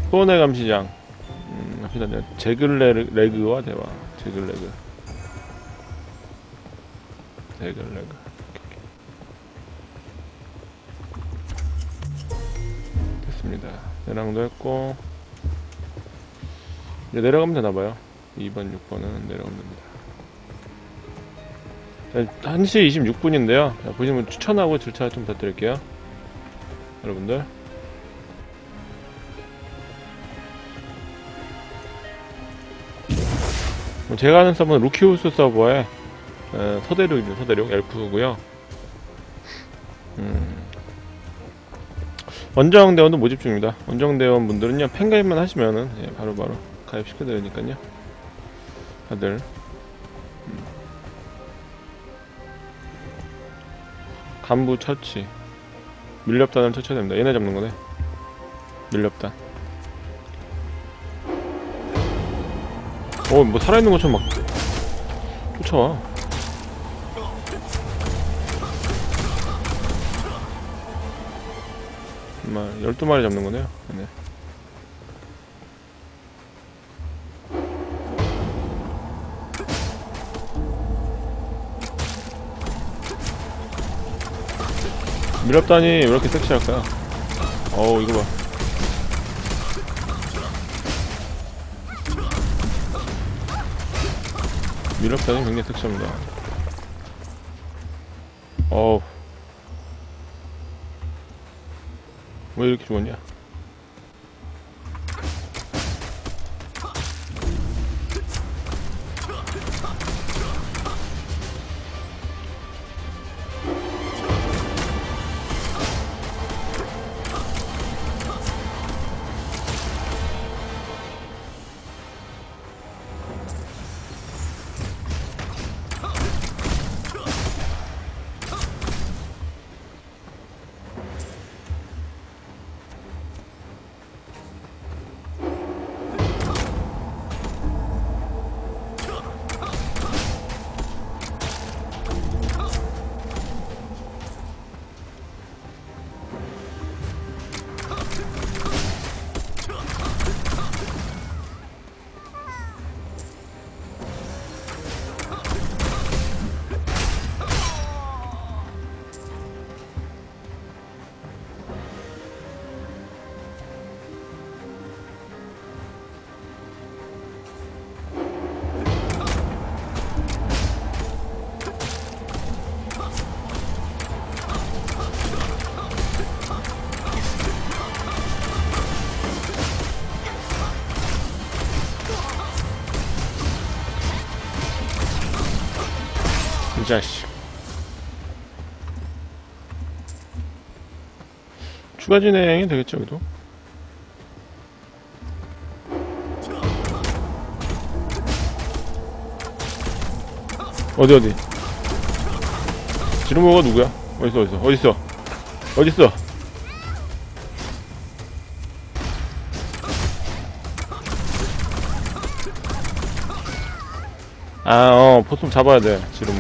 후원의 감시장. 일단 제글레그와 대화. 제글레그. 됐습니다. 내랑도 했고 이제 내려가면 되나봐요. 2번 6번은 내려가면 됩니다. 1시 26분인데요 보시면 추천하고 절차 좀 부탁드릴게요 여러분들. 제가 하는 서버는 루키우스 서버에 서대륙입니다. 서대륙 엘프고요. 원정대원도 모집 중입니다. 원정대원 분들은요 팬가입만 하시면은 바로바로 가입시켜드리니까요 다들 간부 처치 밀렵단을 처치해야 됩니다. 얘네 잡는 거네. 밀렵단. 뭐 살아있는 것처럼 막 쫓아와. 정말 12마리 잡는 거네요. 네. 밀렵단이 왜 이렇게 섹시할까요? 이거 봐. 밀렵단이 굉장히 섹시합니다. 왜 이렇게 죽었냐? 이 자식. 추가 진행이 되겠죠, 여기도? 어디? 지르모가 누구야? 어딨어? 포스좀 잡아야 돼, 지르모.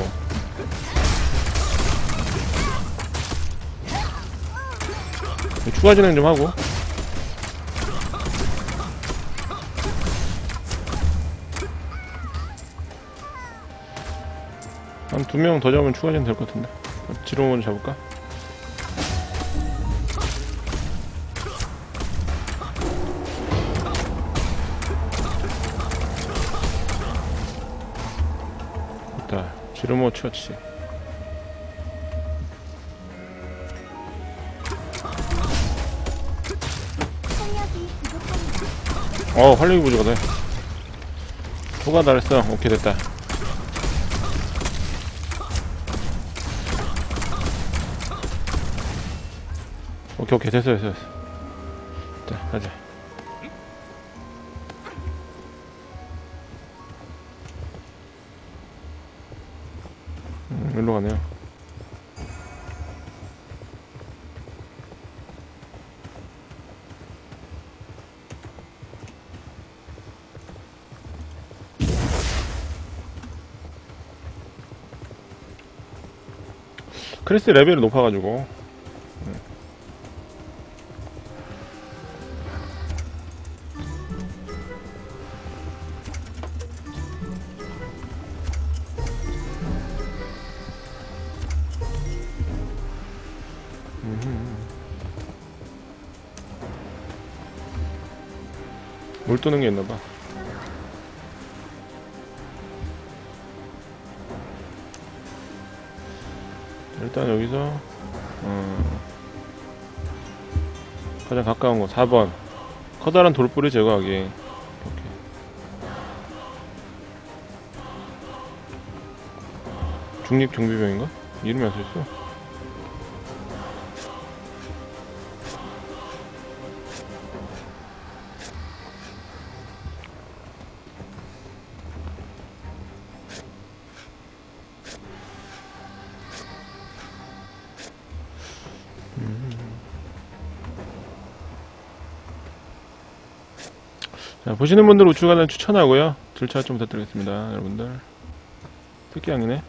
추가 진행 좀 하고. 한 2명 더 잡으면 추가 진행 될 것 같은데. 지르모 먼저 잡을까? 됐다. 지르모 처치. 활력이 부족하네. 초과 달했어. 오케이, 됐다. 오케이, 됐어. 자, 가자. 일로 가네요. 크리스 레벨이 높아가지고 물 뜨는 게 있나봐. 일단 여기서 가장 가까운 거 4번 커다란 돌뿌리 제거하기. 이렇게. 중립 경비병인가? 이름이 안 써있어. 자, 보시는 분들 우측 관련 추천하고요. 절차 좀 부탁드리겠습니다, 여러분들. 특기양이네.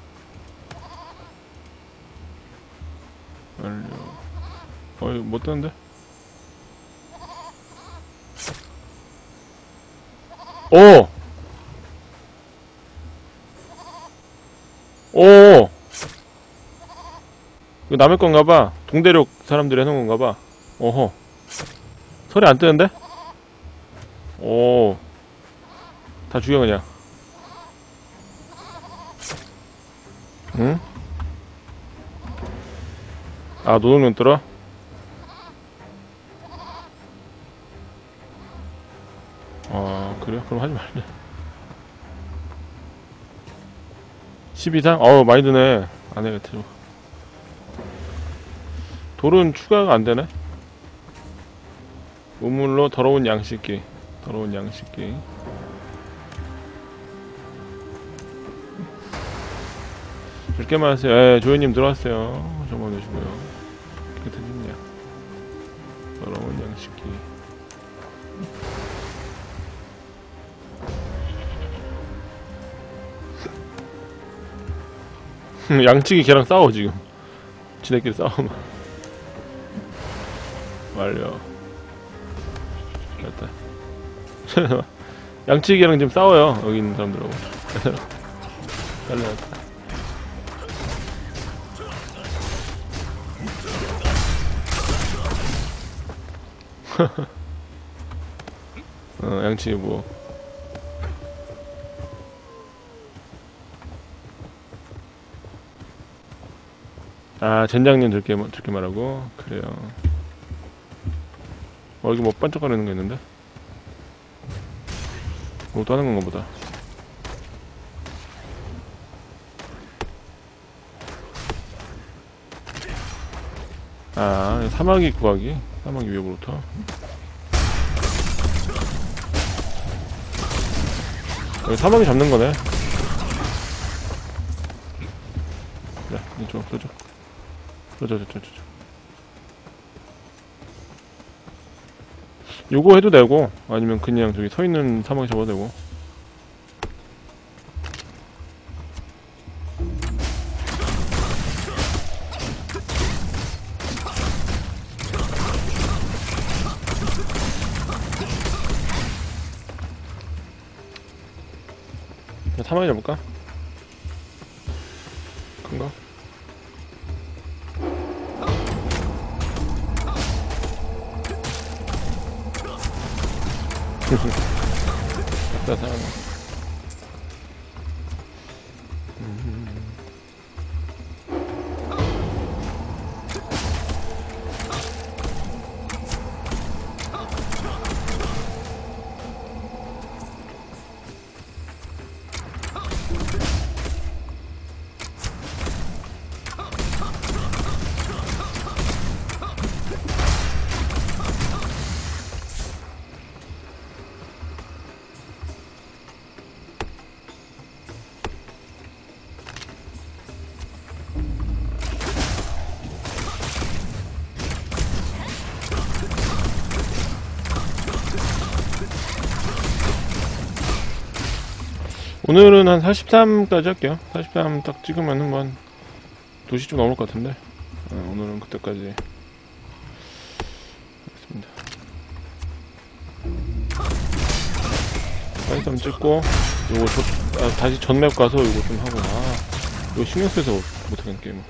완료. 이거 못 뜨는데? 오! 오! 이거 남의 건가봐. 동대륙 사람들이 해놓은 건가봐. 어허. 소리 안 뜨는데? 오. 다 죽여, 그냥. 응? 아, 노동력 들어? 그래요? 그럼 하지 말래. 10 이상? 많이 드네. 안 해야겠지. 돌은 추가가 안 되네? 우물로 더러운 양 씻기. 더러운 양 씻기. 줄게만 하세요. 예, 조이님 들어왔어요. 정말 내시고요. 깨끗해진 양. 더러운 양 씻기. 양치기 걔랑 싸워, 지금. 지네끼리 싸우면. 완료. 됐다. 양치기랑 지금 싸워요, 여기 있는 사람들하고. 잘려났다. 양치기 뭐. 젠장님 들게 말하고. 그래요. 여기 뭐 반짝거리는 게 있는데? 뭐또 하는 건가 보다. 사마귀 구하기. 사마귀 위협으로부터. 여기 사마귀 잡는 거네. 그래, 이쪽, 저쪽. 저쪽. 요거 해도 되고, 아니면 그냥 저기 서 있는 사마귀 잡아도 되고. 사마귀 잡을까? 큰가? 나 사람. 오늘은 한 43까지 할게요. 43 딱 찍으면은 뭐 한 2시 좀 넘을 것 같은데. 오늘은 그때까지 하겠습니다. 43 찍고 요거 다시 전맵 가서 요거 좀 하고. 이거 신경 쓰여서 못하겠네, 게임을.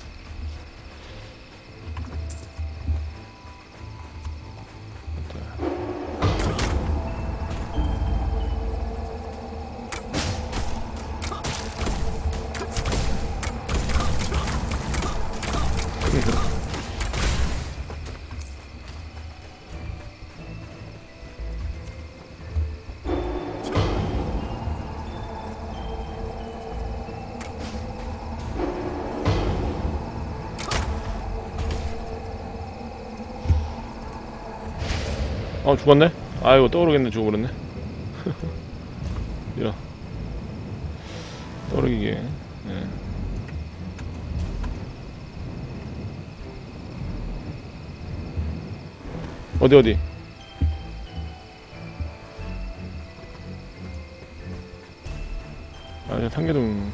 죽었네? 아이고, 떠오르겠네. 죽어버렸네. 이런. 떠오르기게. 네. 어디? 아, 저 상계동.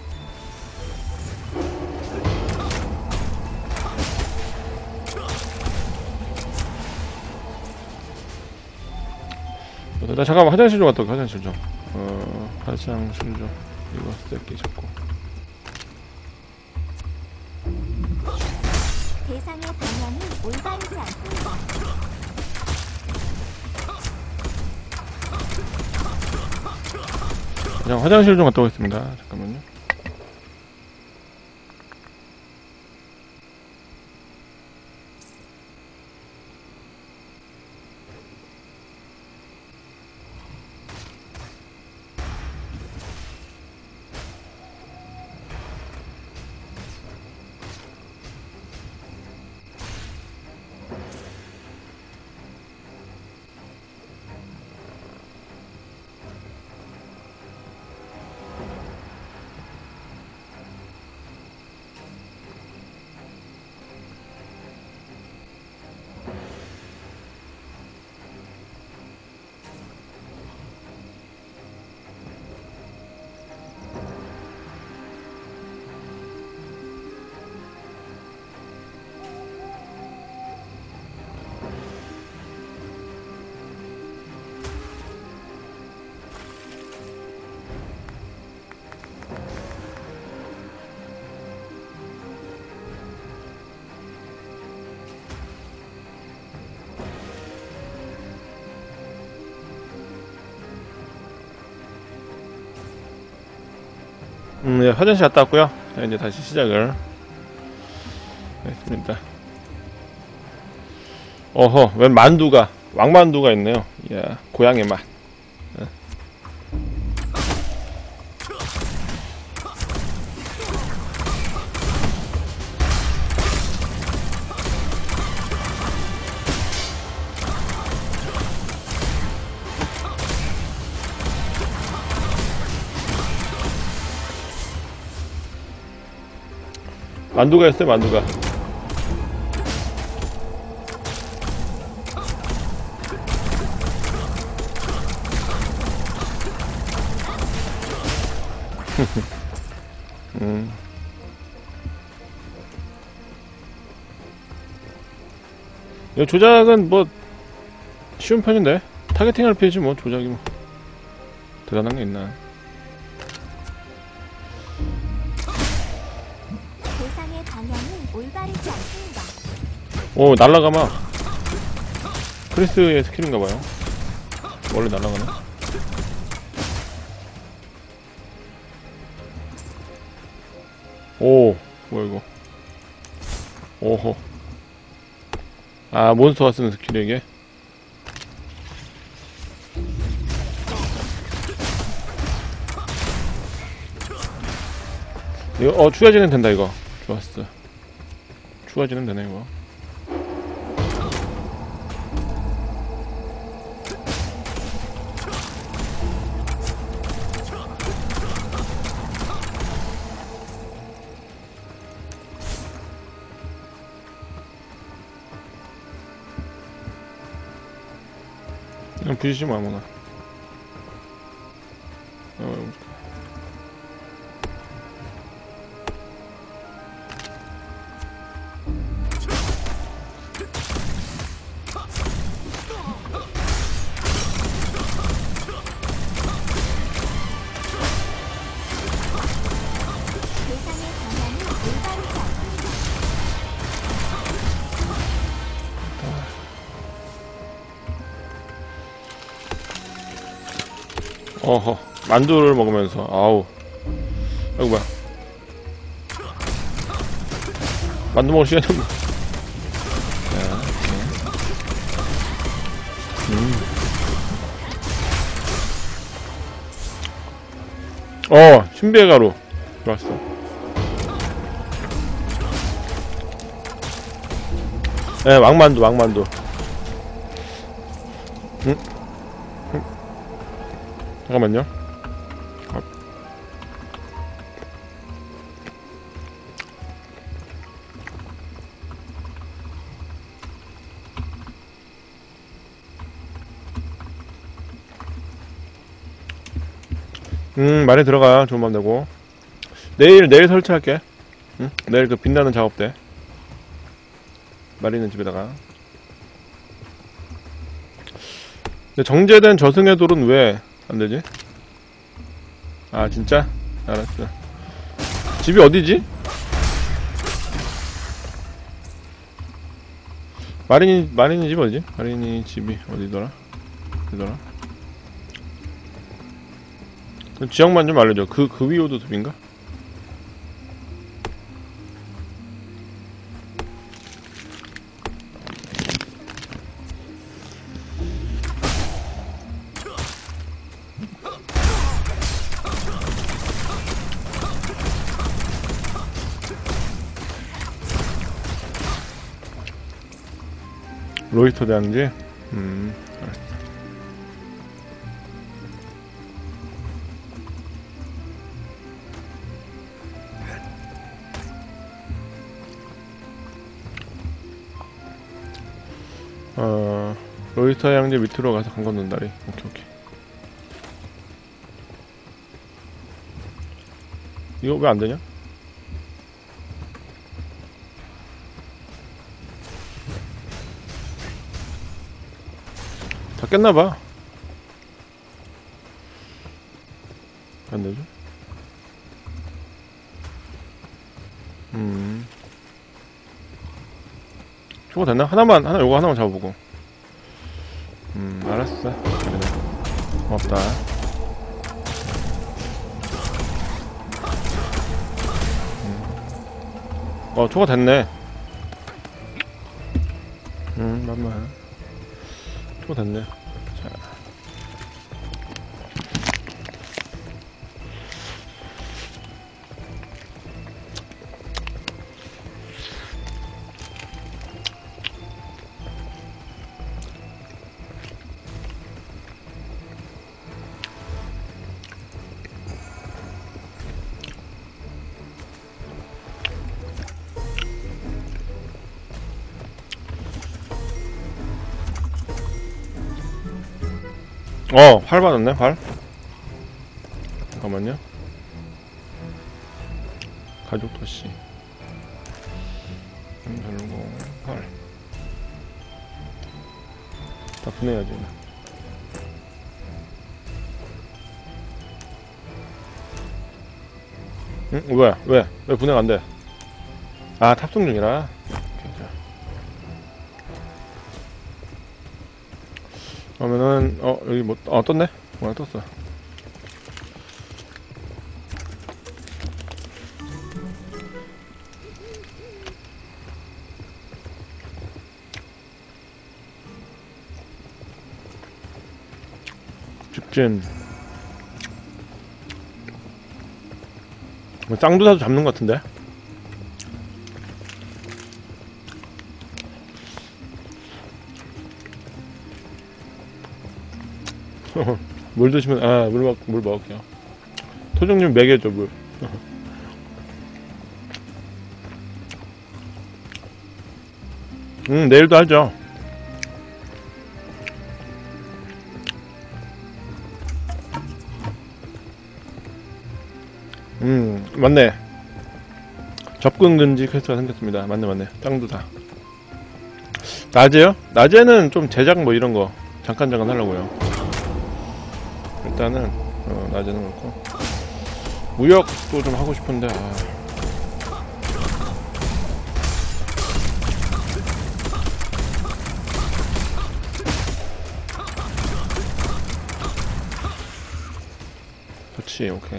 나 잠깐만 화장실 좀 갔다 올게. 화장실 좀. 화장실 좀. 이거 쓸게 잡고. 대상의 방향이 올바르지 않습니다. 그냥 화장실 좀 갔다 오겠습니다. 잠깐만요. 네, 화장실 갔다 왔고요. 자, 이제 다시 시작을 했습니다. 어허, 웬 만두가, 왕만두가 있네요. 이야, 고향의 맛. 만두가 있어요, 만두가. 이 조작은 뭐 쉬운 편인데 타겟팅 RPG지 뭐 조작이 뭐 대단한 게 있나. 대상의 방향이 올바르지 않습니다. 오, 날라가마. 크리스의 스킬인가봐요. 원래 날라가네. 오, 뭐야 이거. 오호. 아, 몬스터가 쓰는 스킬이 이게. 이거 추가지는 된다 이거. 좋았어. 추가지는 되네 이거. 그냥 부시지 마, 아무나. 대상의 방향이 올바르지 않습니다. 어허, 만두를 먹으면서, 아우. 아이고, 뭐야. 만두 먹을 시간이 없네. 신비의 가루. 좋았어. 네, 왕만두. 응? 잠깐만요. 많이 들어가. 좋은 맘 되고. 내일 설치할게. 응? 내일 그 빛나는 작업대. 마리는 집에다가. 근데 정제된 저승의 돌은 왜 안되지? 아, 진짜? 알았어. 집이 어디지? 마린이 집 어디지? 마린이 집이 어디더라? 그 지역만 좀 알려줘. 그 위오도 숲인가? 로이스터 대항지? 알았어. 로이스터 대항지 밑으로 가서 강 건넌다리. 오케이. 이거 왜 안 되냐? 다 깼나봐. 안 되죠? 저거 됐나? 요거 하나만 잡아보고. 알았어. 그래. 고맙다. 저거 됐네. 잠깐만. 저거 됐네. 자. 활 받았네, 활. 잠깐만요. 가족 도시. 별고, 활. 다 분해야지. 응? 왜 분해가 안 돼? 아, 탑승 중이라. 그러면은 여기 뭐 떴네? 떴어. 직진. 짱두사도 잡는 것 같은데? 물 드시면, 물 먹을게요. 토종 좀 먹여줘, 물. 내일도 하죠. 맞네. 접근 금지 퀘스트가 생겼습니다. 맞네. 짱두사. 낮에요? 낮에는 좀 제작 뭐 이런 거 잠깐 하려고요. 일단은 낮에는 그렇고 무역도 좀 하고 싶은데 그렇지. 오케이.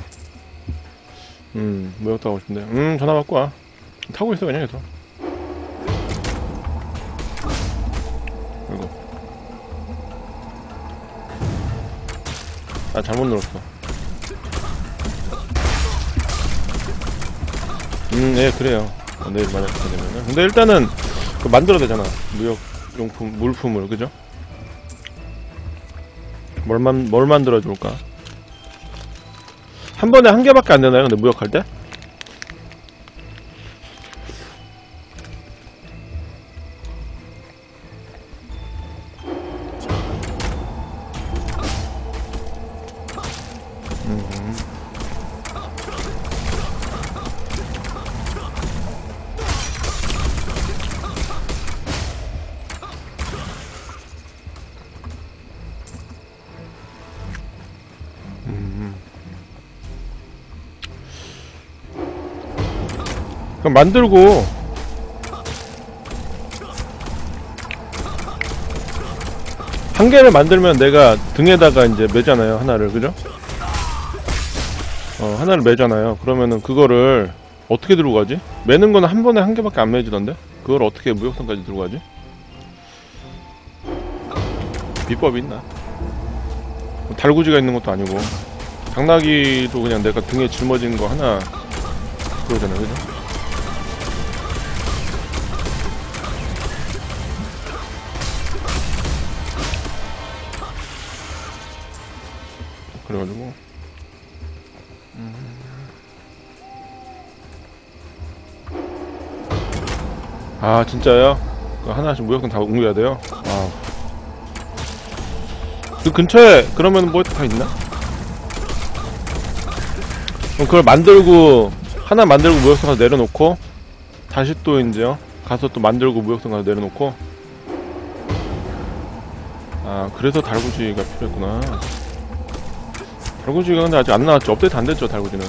무역도 하고 싶은데 전화 받고 와. 타고 있어 그냥 계속. 이거 잘못 눌렀어. 예, 그래요. 내일 만약 그렇게 되면은. 근데 일단은 만들어야 되잖아. 무역용품, 물품을, 그죠? 뭘 만들어줄까? 한 번에 한 개밖에 안 되나요? 근데 무역할 때? 그럼 만들고 한 개를 만들면 내가 등에다가 이제 매잖아요. 하나를. 그죠? 하나를 매잖아요. 그러면은 그거를 어떻게 들고 가지? 매는 거는 한 번에 한 개밖에 안 매지던데? 그걸 어떻게 무역선까지 들고 가지? 비법이 있나? 달구지가 있는 것도 아니고 당나귀도 그냥 내가 등에 짊어진 거 하나 그러잖아요. 그죠? 그래가지고 아 진짜요? 하나씩 무역선 다 옮겨야 돼요? 아. 그 근처에 그러면 뭐 다 있나? 그럼 그걸 만들고 하나 만들고 무역선 가서 내려놓고 다시 또 이제요 가서 또 만들고 무역선 가서 내려놓고 아 그래서 달구지가 필요했구나. 달구지가 근데 아직 안 나왔죠. 업데이트 안 됐죠 달구지는.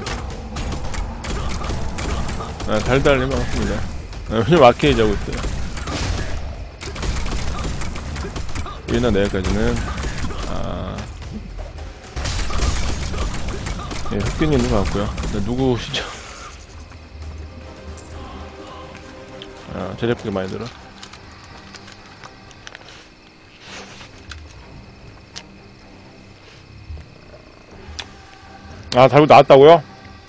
아 달달님 반갑습니다. 요즘 아케이지 하고 있어요. 얘나 내일까지는 예, 흑균님도 반갑고요. 누구시죠? 제작비가 많이 들어. 달고 나왔다고요?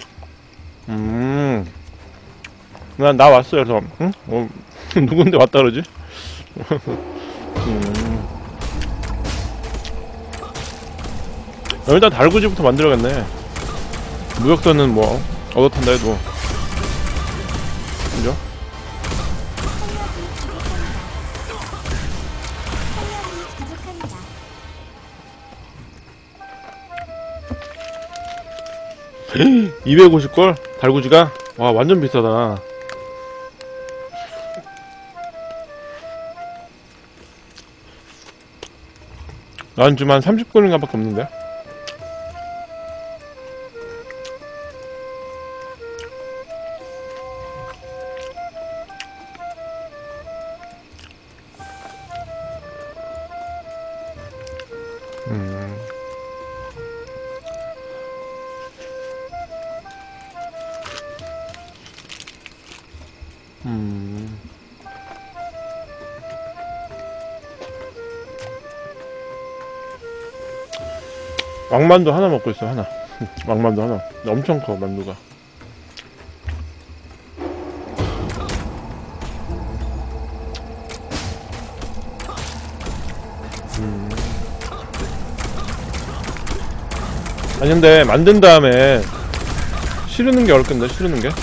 난 나왔어요. 그래서 응? 누군데 왔다 그러지? 일단 달구지부터 만들어야겠네. 무역선은 뭐 얻어탄다 해도 그죠? 탄력이 부족합니다. 250골? 달구지가? 와 완전 비싸다. 난 지금 한 30골인가 밖에 없는데. 왕만두 하나 먹고 있어. 하나. 왕만두 하나. 엄청 커 만두가. 아니 근데 만든 다음에 시르는 게 어렵겠는데. 시르는 게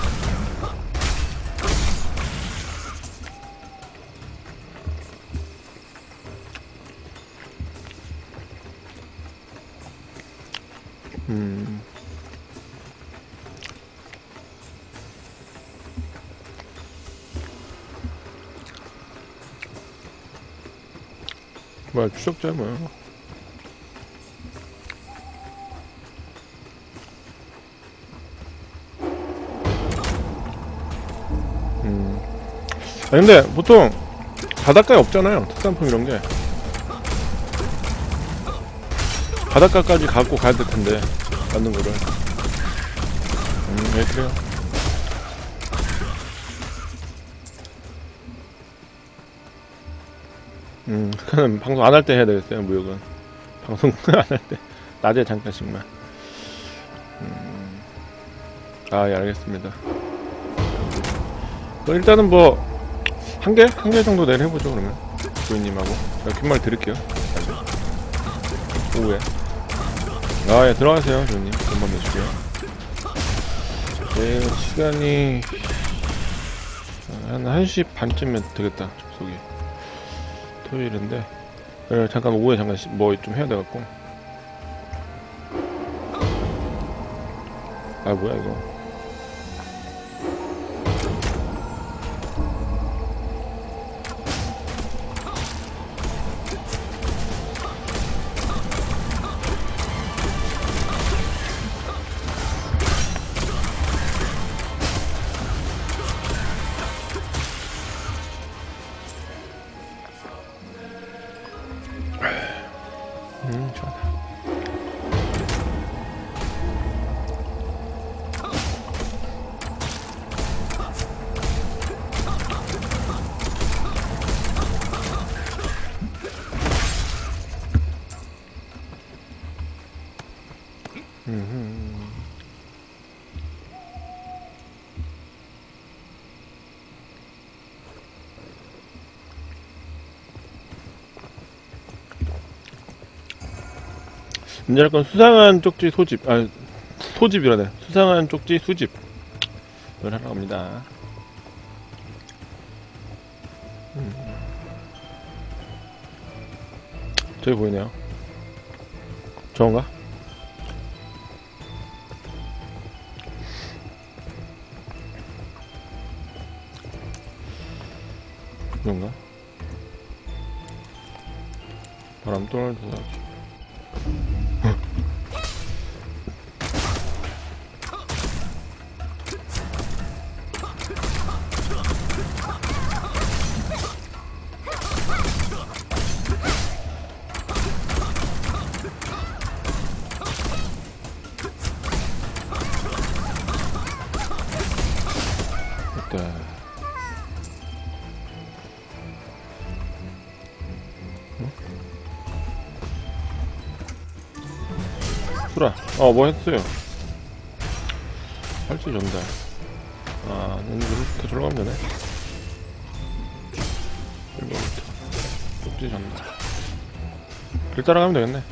뭐야 추적자야 뭐야. 아니 근데 보통 바닷가에 없잖아요 특산품 이런게. 바닷가까지 갖고 가야 될 텐데 만든 거를. 네 그래요. 그거는 방송 안 할 때 해야 되겠어요 무역은. 방송 안 할 때 낮에 잠깐씩만. 예 알겠습니다. 일단은 뭐 한 개 정도 내일 해보죠 그러면. 조이님하고 제가 푯말 드릴게요. 오후에. 아, 예, 들어가세요, 조님. 돈만 내시고요. 내일 시간이 한 1시 반쯤면 되겠다, 접속이. 토요일인데. 예, 잠깐 오후에 잠깐 뭐 좀 해야 돼갖고. 아, 뭐야, 이거. 좋아. 이제 할 건 수상한 쪽지 소집, 소집이라네. 수상한 쪽지 수집을 하러 갑니다. 저기 보이네요. 저건가? 이건가? 바람돌 도사지. 수라. 뭐 했어요? 팔찌 전달. 이렇게 저러 가면 되네. 1번부터. 쪽지 전달. 길 따라가면 되겠네.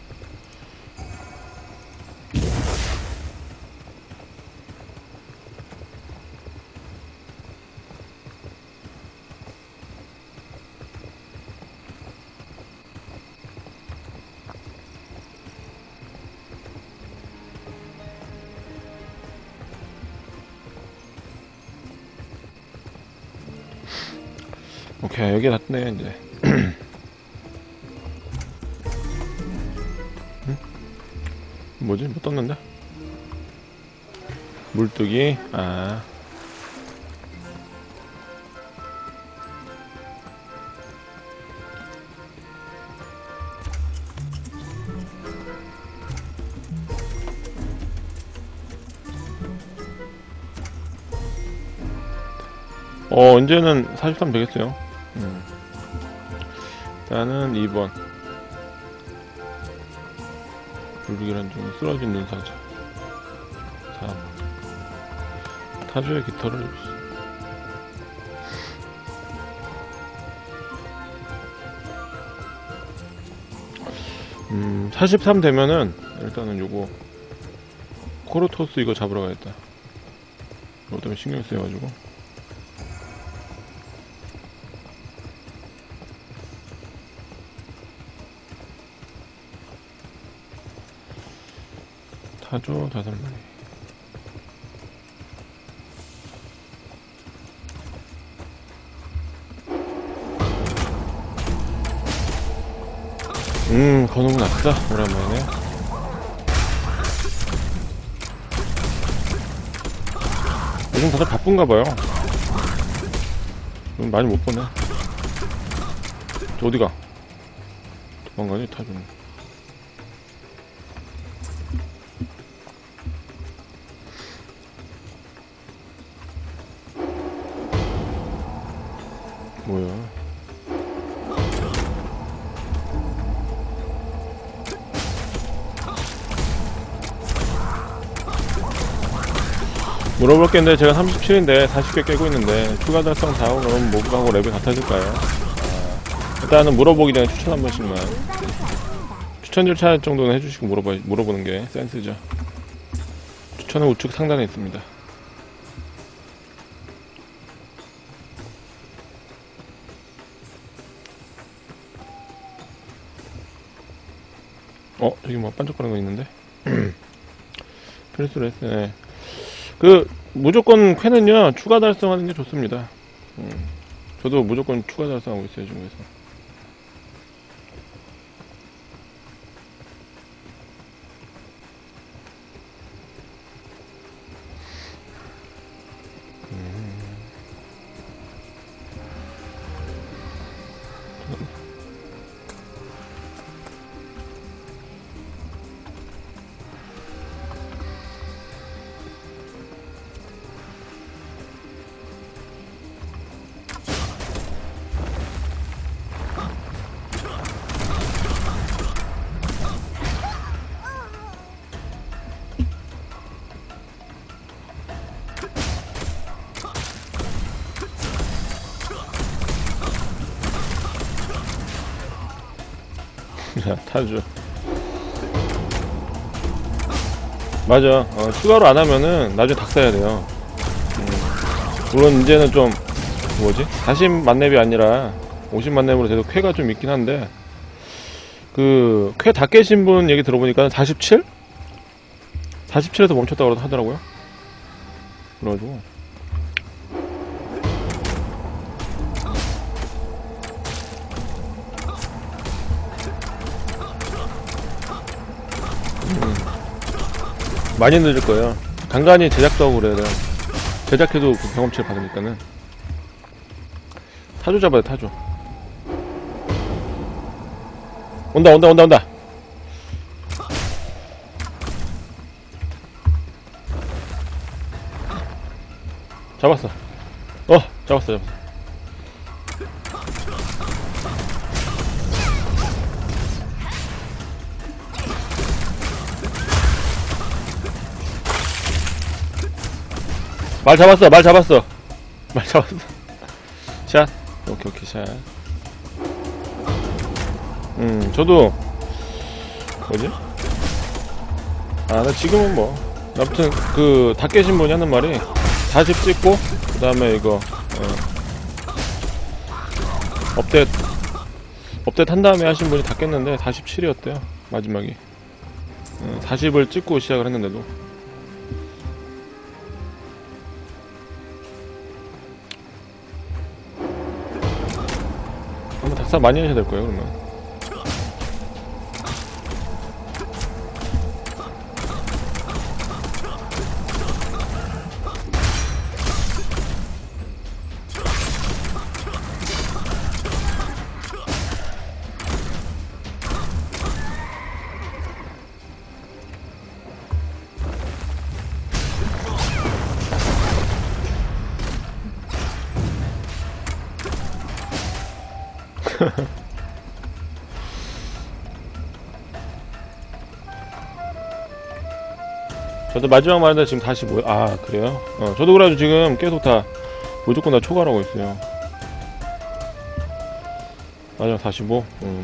오케이, 여기 닿네, 이제. 응? 뭐지? 뭐 떴는데? 물뜨기, 이제는 43 되겠어요. 일단은 2번. 불길한 중에 쓰러진 눈사자. 3. 타조의 깃털을 입수. 43 되면은 일단은 요거 코르토스 이거 잡으러 가야겠다. 이거 때문에 신경 쓰여가지고. 타조 5마리. 거는 났다. 오랜만에. 요즘 다들 바쁜가봐요. 많이 못 보네. 저 어디가? 도망가니, 타조는. 뭐야? 물어볼 게 있는데 제가 37인데 40개 깨고 있는데 추가 달성 다음 그럼 모브하고 레벨 같아질까요? 일단은 물어보기 전에 추천 한 번씩만 추천 절차 정도는 해주시고 물어보는 게 센스죠. 추천은 우측 상단에 있습니다. 저기 뭐 반짝거리는 거 있는데? 필수 레슨. 네. 무조건 퀘는요, 추가 달성하는 게 좋습니다. 저도 무조건 추가 달성하고 있어요, 지금. 그래서. 자, 타주. 맞아. 추가로 안 하면은 나중에 닭 사야 돼요. 물론 이제는 좀, 40만렙이 아니라 50만렙으로 돼도 쾌가 좀 있긴 한데, 쾌 다 깨신 분 얘기 들어보니까 47? 47에서 멈췄다고 하더라고요. 그래가지고. 많이 늦을 거예요. 간간히 제작도 하고 그래야 돼요. 제작해도 그 경험치를 받으니까는. 타조 잡아야 돼, 타조. 온다. 잡았어. 잡았어. 말 잡았어. 샷. 오케이, 샷. 저도, 나 지금은 뭐. 아무튼, 다 깨신 분이 하는 말이, 40 찍고, 그 다음에 이거, 업데이트 한 다음에 하신 분이 다 깼는데, 47이었대요. 마지막이. 40을 찍고 시작을 했는데도. 닭사 많이 하셔야 될 거예요, 그러면. 저도 마지막 말인데 지금 다시 그래요? 저도 그래가지고 지금 계속 무조건 다 초과하고 있어요. 마지막 45?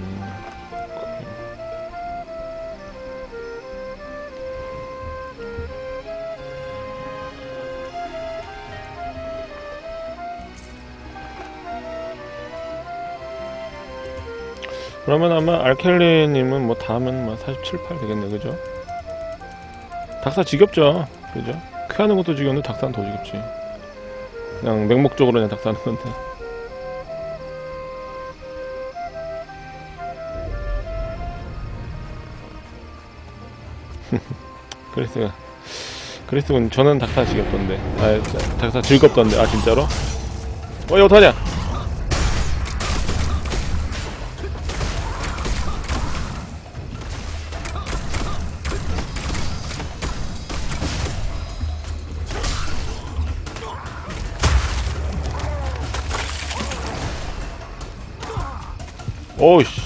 그러면 아마 알켈리님은 뭐 다음은 뭐 47, 8 되겠네, 그죠? 닭사 지겹죠, 그죠? 쾌하는 것도 지겹는데 닭사는 더 지겹지. 그냥 맹목적으로 그냥 닭사하는 건데. 그리스군 저는 닭사 지겹던데. 닭사 즐겁던데. 진짜로? 이거 어떡하냐? 오이씨.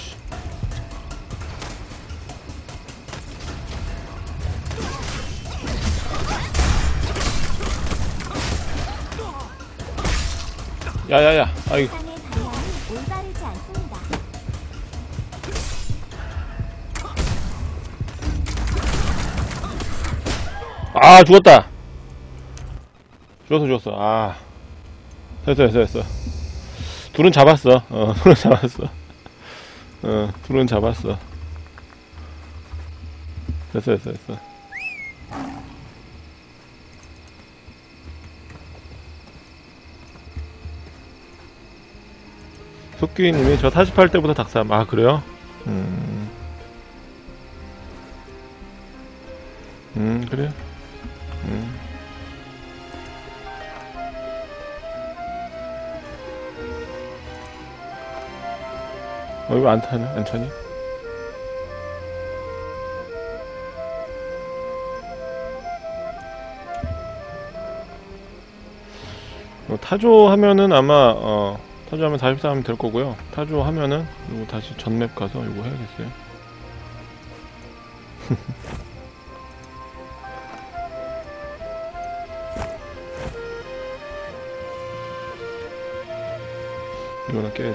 야야야. 아이고. 아, 죽었다. 죽었어. 아, 됐어. 둘은 잡았어. 둘은 잡았어. 둘은 잡았어. 됐어. 속기님이 저 48대부터 닭삼. 아, 그래요? 그래. 왜 안 타냐? 안 차니? 타조 하면은 아마, 타조 하면 44 하면 될 거고요. 타조 하면은, 이거 다시 전맵 가서 이거 해야겠어요. 이거나 깨야지.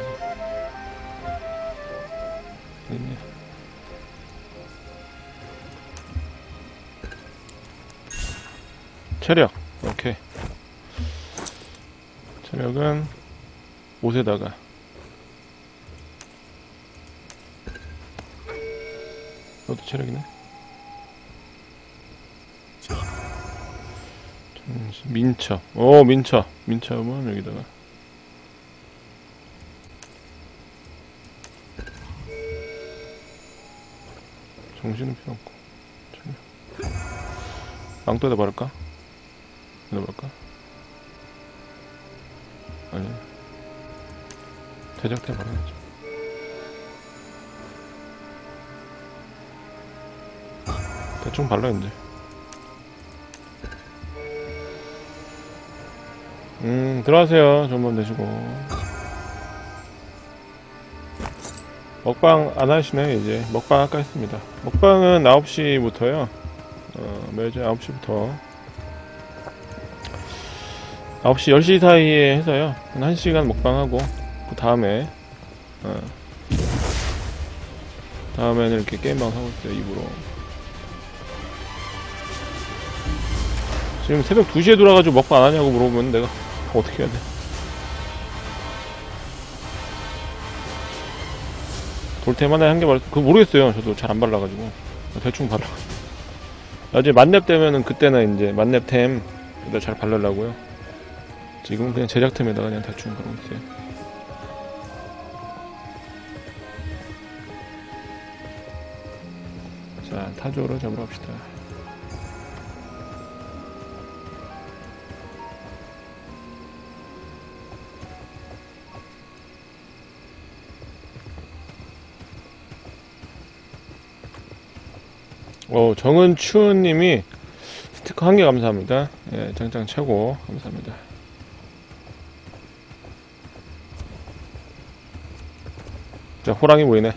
있네. 체력. 오케이. 체력은 5에다가 이것도 체력이네. 민첩. 민첩은 여기다가 정신은 필요 없고 체력. 망토에다 바를까? 여기다 바를까? 아니, 대작태 말아야죠. 대충 발라 이제. 들어가세요. 전번 되시고. 먹방 안 하시네. 이제 먹방 아까 했습니다. 먹방은 9시부터요. 매주 9시부터 9시 10시 사이에 해서요. 한 1시간 먹방하고 그 다음에 다음에는 이렇게 게임방 하고 있어요. 입으로. 지금 새벽 2시에 돌아가지고 먹방 안 하냐고 물어보면 내가 어떻게 해야 돼? 돌 때마다 한 개 그거 모르겠어요. 저도 잘 안 발라가지고 대충 발라. 나중에 만렙 되면은 그때는 이제 만렙템 잘 바르려고요. 지금은 그냥 제작템에다가 그냥 대충 바르고 있어요. 자, 타조로 잡으러 갑시다. 정은추님이 스티커 1개 감사합니다. 예, 짱짱 최고 감사합니다. 자, 호랑이 보이네.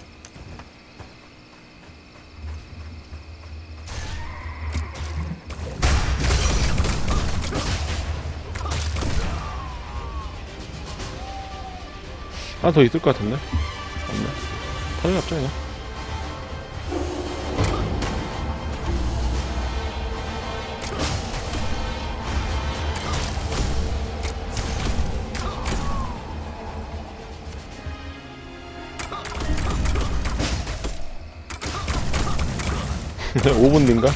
하나 더 있을 것 같은데? 없네. 타조 잡자, 그냥. 네, 5분 뒤인가?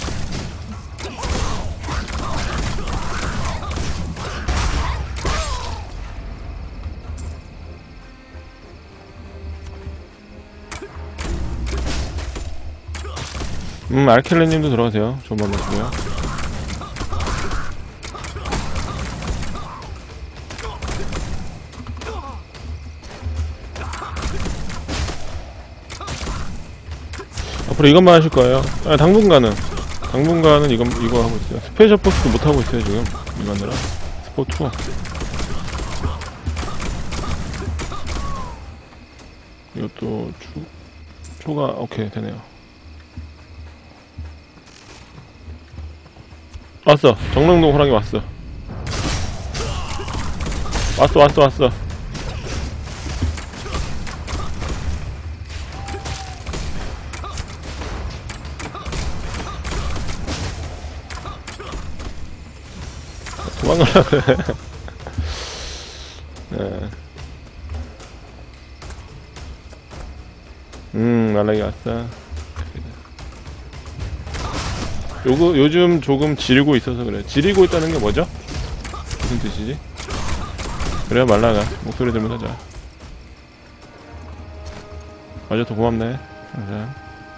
알켈레님도 들어가세요. 좀만 보시고요. 앞으로 이것만 하실 거예요. 아, 당분간은 이거 하고 있어요. 스페셜 포스도 못 하고 있어요 지금. 이거 하느라 스포 2. 이것도 초가 오케이 되네요. 왔어. 정릉동 호랑이 왔어. 왔어. 도망가려 그래. 네. 말라기 왔어. 요즘 조금 지르고 있어서 그래. 지르고 있다는 게 뭐죠? 무슨 뜻이지? 그래야 말라가. 목소리 들으면 하자. 맞아, 더 고맙네. 항상.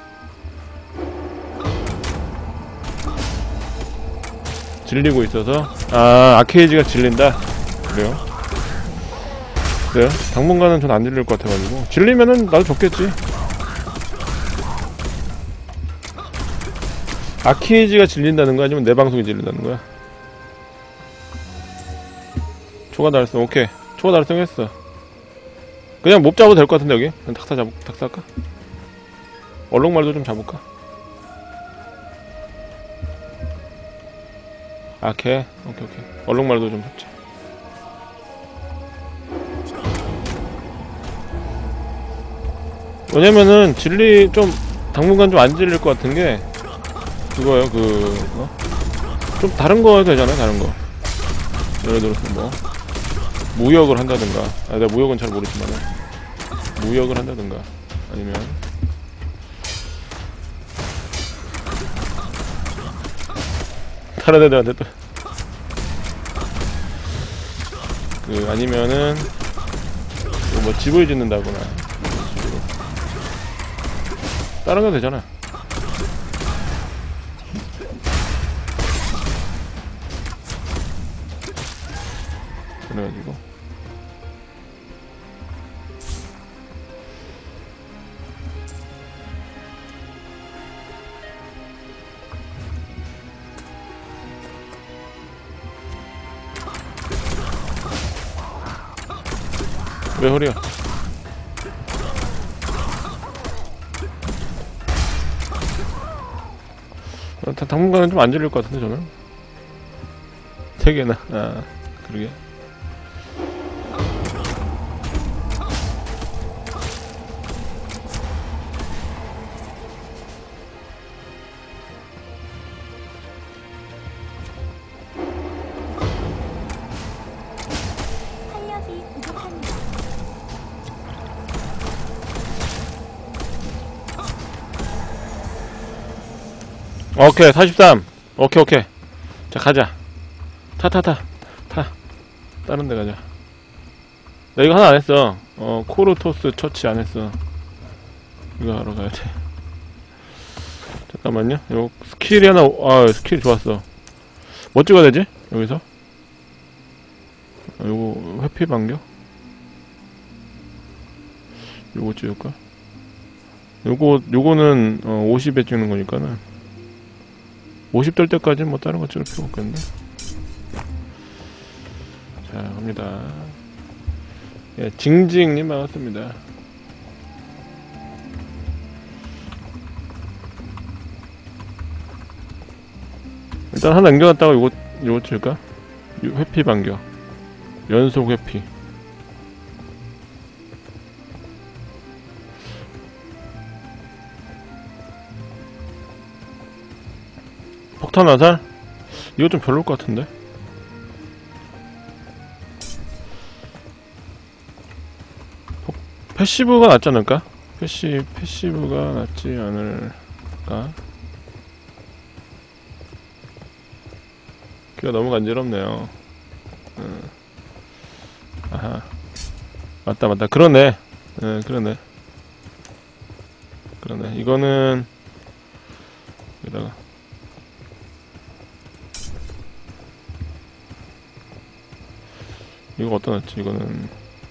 질리고 있어서. 아, 아케이지가 질린다? 그래요? 그래요? 당분간은 전 안 질릴 것 같아가지고. 질리면은 나도 좋겠지. 아케이지가 질린다는 거야? 아니면 내 방송이 질린다는 거야? 초과 달성, 오케이. 초과 달성했어. 그냥 몹 잡아도 될 것 같은데, 여기? 그냥 닥사 할까? 얼룩말도 좀 잡을까? 오케이. 얼룩말도 좀 잡자. 왜냐면은, 당분간 좀 안 질릴 것 같은 게, 그거요, 좀 다른 거 해도 되잖아요, 다른 거. 예를 들어서 뭐, 무역을 한다든가. 내가 무역은 잘 모르지만, 무역을 한다든가. 아니면, 다른 애들한테 또, 아니면은, 뭐 집을 짓는다거나. 다른 거 되잖아. 그래가지고 왜 허리야? 당분간은 좀 안 질릴 것 같은데 저는 3개나 그러게. 활력이 부족합니다. 오케이 43. 오케이. 자 가자. 타. 다른 데 가자. 나 이거 하나 안 했어. 코르토스 처치 안 했어. 이거 하러 가야 돼. 잠깐만요. 요 스킬이 하나, 스킬 좋았어. 뭐 찍어야 되지? 여기서? 요거 회피 반격? 요거 찍을까? 요거는 50에 찍는 거니까는 50 될 때까지 뭐 다른 거 찍을 필요 없겠네. 자, 갑니다. 예, 징징님 반갑습니다. 일단 하나 남겨놨다가 요거 칠까? 회피 반격. 연속 회피. 폭탄 화살? 이거 좀 별로일 것 같은데? 패시브가 낫지 않을까? 패시브가 낫지 않을까? 귀가 너무 간지럽네요. 아하. 맞다. 그러네. 그러네. 이거는, 여기다가. 이거 어디다 놨지? 이거는.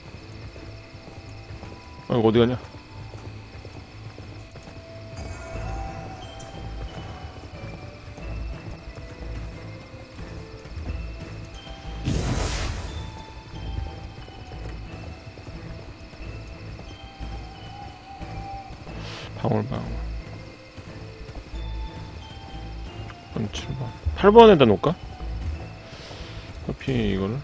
이거 어디 가냐? 방울방 7번 8번에다 놓을까? 커피 이거를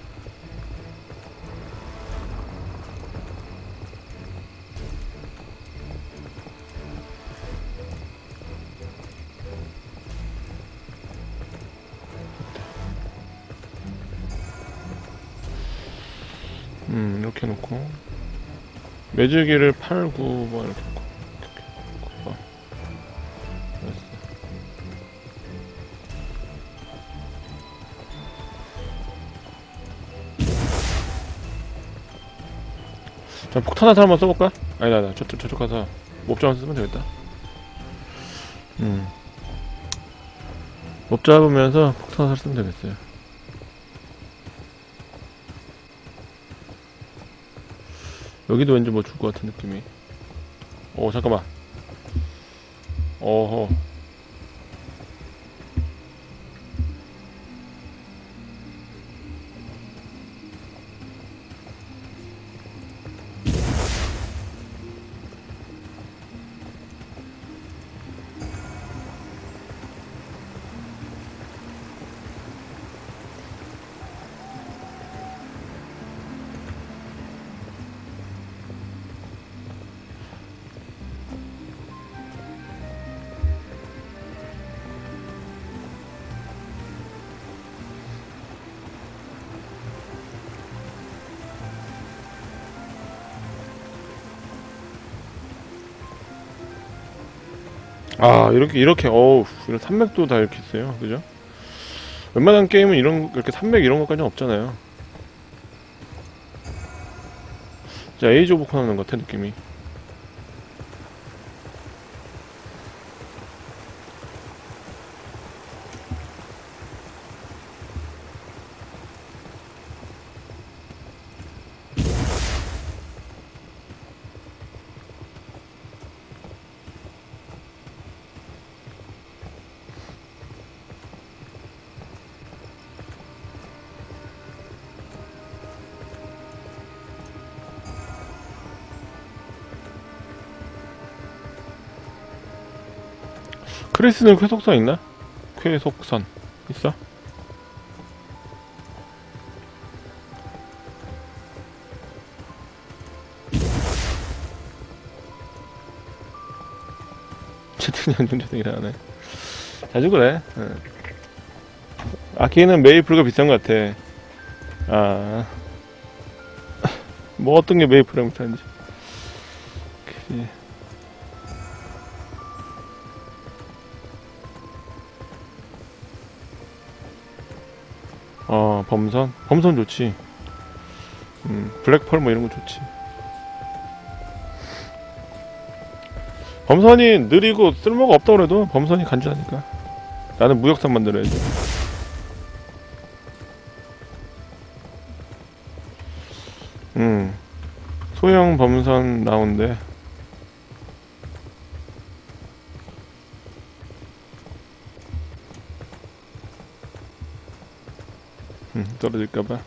이렇게 놓고 매직기를 8, 9, 뭐 이렇게 놓고 9번. 됐어. 자, 폭탄 화살 한번 써볼까? 아니다, 저쪽 가서 몹잡아 쓰면 되겠다. 몹 잡으면서 폭탄 화살 쓰면 되겠어요. 여기도 왠지 뭐 줄 것 같은 느낌이. 오, 잠깐만. 어허. 아, 이렇게, 어우, 이런 산맥도 다 이렇게 있어요. 그죠? 웬만한 게임은 이렇게 산맥 이런 것까지는 없잖아요. 자, 에이지 오브 코나는 것 같아, 느낌이. 크리스는 쾌속선 있나? 쾌속선 있어? 채팅이 안정제등 일하네. 자주 그래. 아케인은 메이플가 비싼 것 같아. 아, 뭐 어떤 게 메이플이랑 비싼지. 그치. 범선 좋지. 블랙펄 뭐 이런 거 좋지. 범선이 느리고 쓸모가 없다고 그래도 범선이 간지나니까. 나는 무역선 만들어야지. 소형 범선 나온대. 떨어질까봐.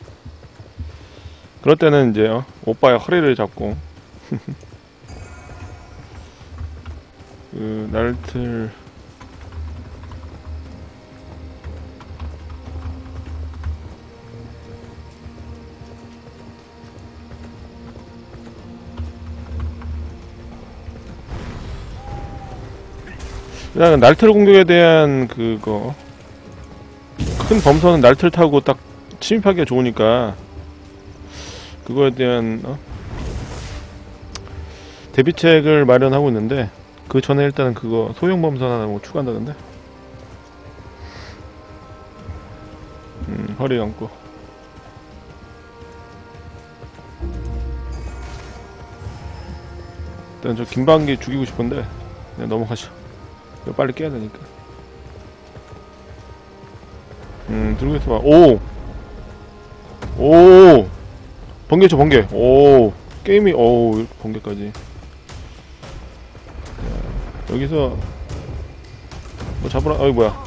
그럴 때는 이제 오빠의 허리를 잡고 그 날틀 그냥 날틀 공격에 대한 그거 큰 범선은 날틀 타고 딱 침입하기가 좋으니까 그거에 대한 대비책을 마련하고 있는데 그 전에 일단은 그거 소형 범선 하나 뭐 추가한다던데. 허리 감고 일단 저 김방기 죽이고 싶은데 그냥 넘어가죠. 이거 빨리 깨야 되니까. 들고 있어봐. 오! 번개 쳐, 번개. 오! 게임이, 번개까지. 여기서, 뭐 잡으라, 어이, 뭐야.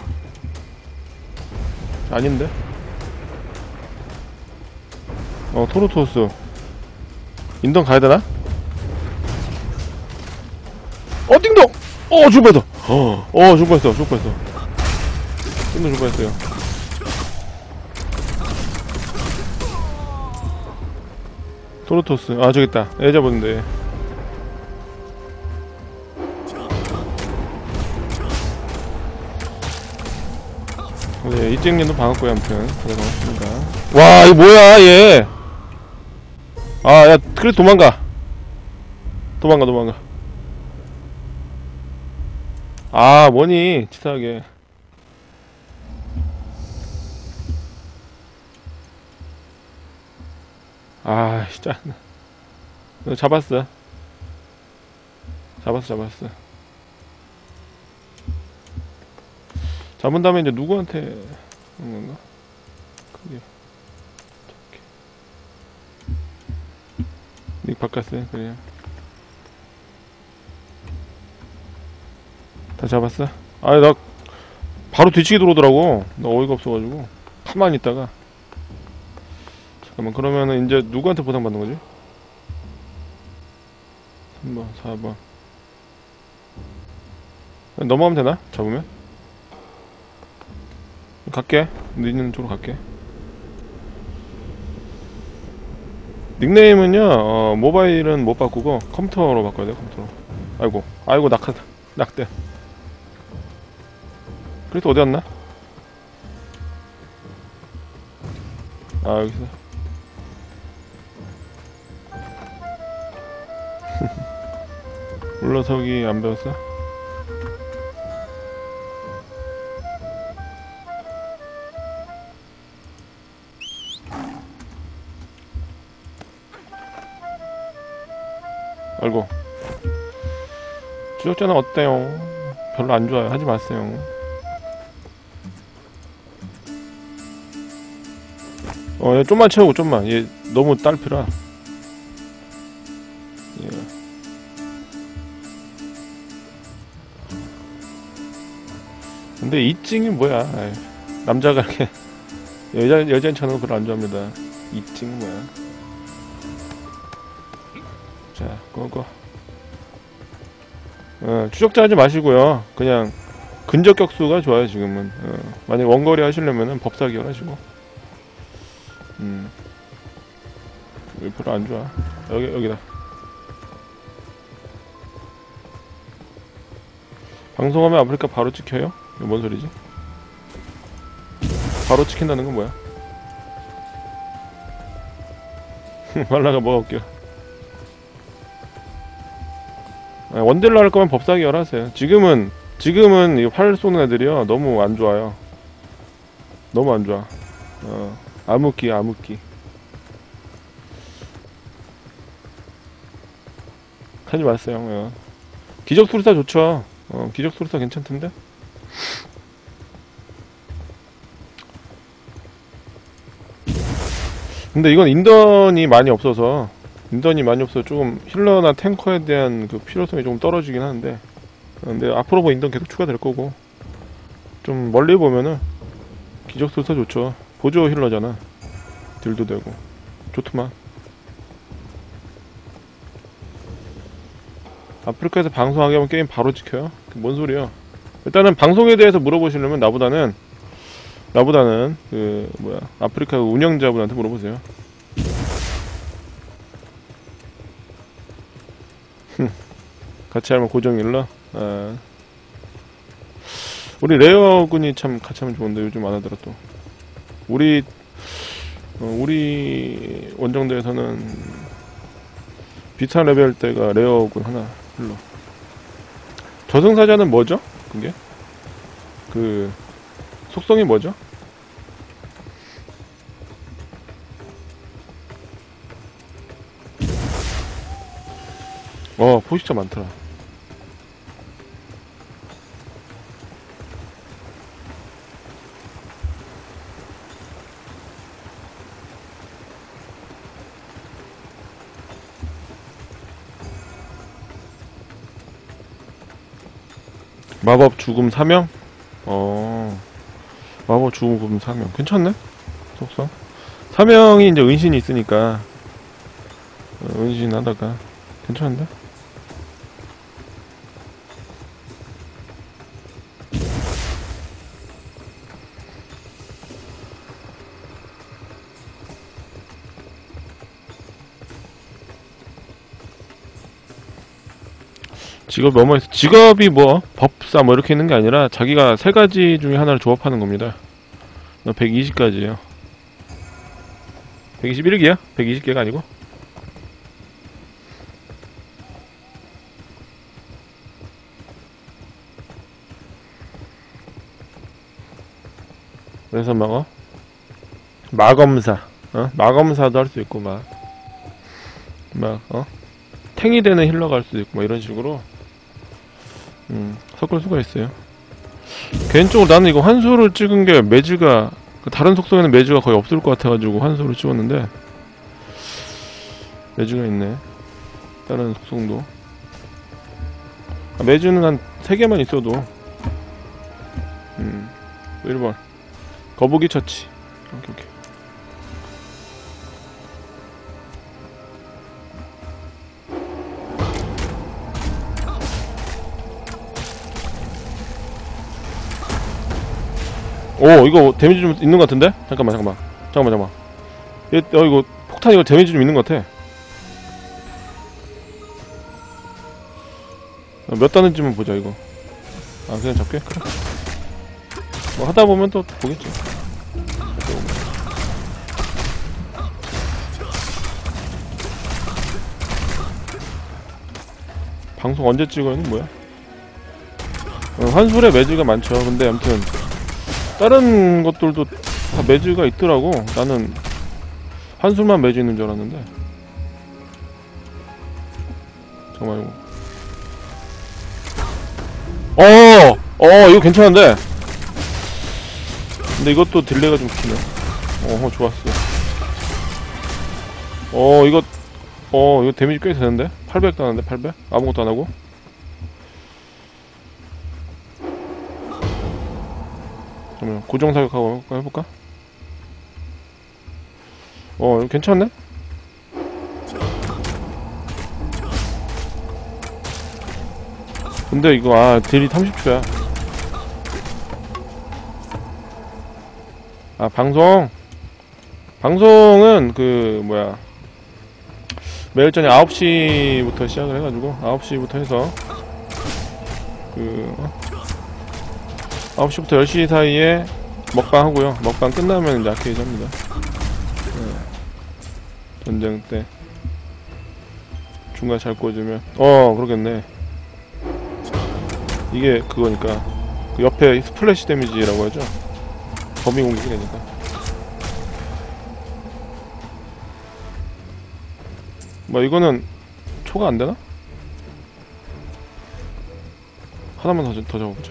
아닌데? 토르토스. 인던 가야 되나? 띵동! 죽을 뻔했어. 죽을 뻔했어. 띵동 죽을 뻔했어요. 토르토스. 저기 있다. 애 잡았는데. 네, 이쟁님도 반갑고요. 아무튼 다들 반갑습니다. 와, 이거 뭐야 얘. 아, 야, 그래 도망가. 도망가. 아, 뭐니, 치사하게. 아, 진짜. 너 잡았어. 잡은 다음에 이제 누구한테 하는 건가? 그게. 닉 바꿨어요, 그래. 다 잡았어? 아니, 나 바로 뒤치기 들어오더라고. 나 어이가 없어가지고. 가만히 있다가. 잠깐만, 그러면은 이제 누구한테 보상받는 거지? 3번, 4번. 넘어가면 되나? 잡으면? 갈게. 너 있는 쪽으로 갈게. 닉네임은요, 모바일은 못 바꾸고 컴퓨터로 바꿔야 돼요, 컴퓨터로. 아이고, 낙대. 그래서 어디 갔나? 아, 여기서. 물러서기 안 배웠어? 아이고. 추적자는 어때요? 별로 안 좋아요. 하지 마세요. 얘 좀만 채우고, 좀만. 얘 너무 딸피라. 예. 근데 이찡이 뭐야? 아이, 남자가 이렇게 여자인 척하는 거 별로 안 좋아합니다. 이찡은 뭐야? 자, 그거. 추적자 하지 마시고요. 그냥 근접 격수가 좋아요, 지금은. 만약 원거리 하시려면은 법사기열 하시고. 여기 별로 안 좋아. 여기다. 방송하면 아프리카 바로 찍혀요? 이거 뭔 소리지? 바로 찍힌다는 건 뭐야? 말라가 뭐가 웃겨. 원딜러 할 거면 법사기열 하세요. 지금은 이 활 쏘는 애들이요, 너무 안 좋아요. 너무 안 좋아. 암흑기. 하지 마세요. 기적수리사 좋죠. 기적수리사 괜찮던데? 근데 이건 인던이 많이 없어서 조금 힐러나 탱커에 대한 그 필요성이 조금 떨어지긴 하는데, 근데 앞으로 뭐 인던 계속 추가될 거고, 좀 멀리 보면은 기적술사 좋죠. 보조 힐러잖아. 딜도 되고 좋더만. 아프리카에서 방송하게 하면 게임 바로 찍혀요? 뭔 소리야. 일단은 방송에 대해서 물어보시려면 나보다는 그 뭐야, 아프리카 운영자분한테 물어보세요. 같이 하면 고정일러? 우리 레어군이 참 같이 하면 좋은데 요즘 안 하더라 또. 우리 원정대에서는 비슷한 레벨 때가 레어군 하나 흘러. 저승사자는 뭐죠? 그게? 그 속성이 뭐죠? 포식자 많더라. 마법 죽음 사명? 마법 죽음 사명. 괜찮네? 속성. 사명이 이제 은신이 있으니까, 은신 하다가. 괜찮은데? 직업이 어머니, 직업이 뭐 법사 뭐 이렇게 있는 게 아니라 자기가 세 가지 중에 하나를 조합하는 겁니다. 120가지예요. 121기야? 120개가 아니고. 그래서 막 마검사, 마검사도 할 수 있고 탱이 되는 힐러가 할 수도 있고 이런 식으로 섞을 수가 있어요. 개인적으로 나는 이거 환수를 찍은 게 매즈가 다른 속성에는 매즈가 거의 없을 것 같아가지고 환수를 찍었는데 매즈가 있네. 다른 속성도 매즈는 한 3개만 있어도 1번 거북이 처치. 오케이. 오, 이거 데미지 좀 있는 것 같은데? 잠깐만. 이거 폭탄 이거 데미지 좀 있는 것 같아. 몇 단인지만 보자, 이거. 그냥 잡게? 그래. 뭐 하다 보면 또 보겠지. 방송 언제 찍어요? 뭐야? 환술에 매즈가 많죠. 근데 아무튼 다른 것들도 다 매즈가 있더라고. 나는 환술만 매즈 있는 줄 알았는데. 잠깐만 이거 이거 괜찮은데. 근데 이것도 딜레이가 좀 기네. 좋았어. 이거 데미지 꽤 되는데? 800 나는데 800? 아무것도 안 하고? 그러면 고정 사격하고 해볼까? 이거 괜찮네? 근데 이거 딜이 30초야. 방송은 매일 저녁 9시부터 시작을 해가지고 9시부터 해서 9시부터 10시 사이에 먹방 하고요. 먹방 끝나면 이제 아케이드 합니다. 전쟁 때 중간 잘 꽂으면 그러겠네. 이게 그거니까 그 옆에 스플래시 데미지라고 하죠. 범위 공격이 되니까. 이거는 초가 안 되나? 하나만 더 잡아보자.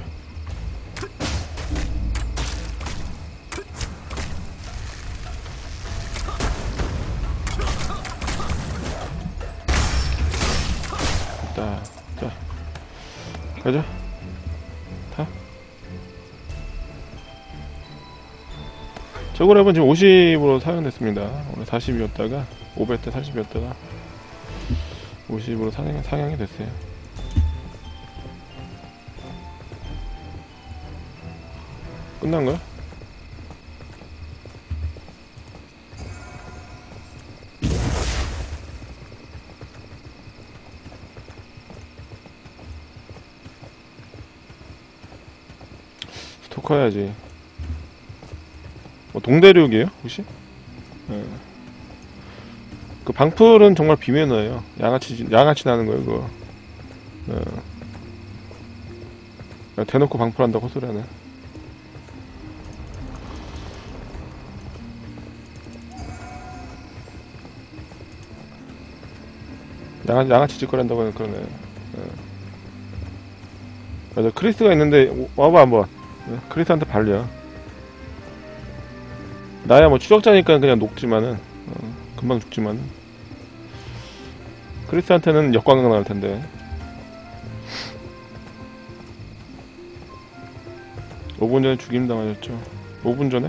자, 가자. 타. 저거 랩은 지금 50으로 사용됐습니다. 원래 40이었다가 500대 40이었다가 50으로 상향이 됐어요. 끝난 거야? 스토커 해야지. 동대륙이에요? 혹시? 네. 그 방풀은 정말 비매너예요. 양아치 나는 거예요, 그거. 대놓고 방풀한다고 헛소리하네. 양아치 짓거린다고 그러네. 맞아, 크리스가 있는데 와봐 한번. 크리스한테 발려. 나야 뭐 추적자니까 그냥 녹지만은 금방 죽지만 크리스한테는 역광각 나올 텐데. 5분 전에 죽임 당하셨죠. 5분 전에?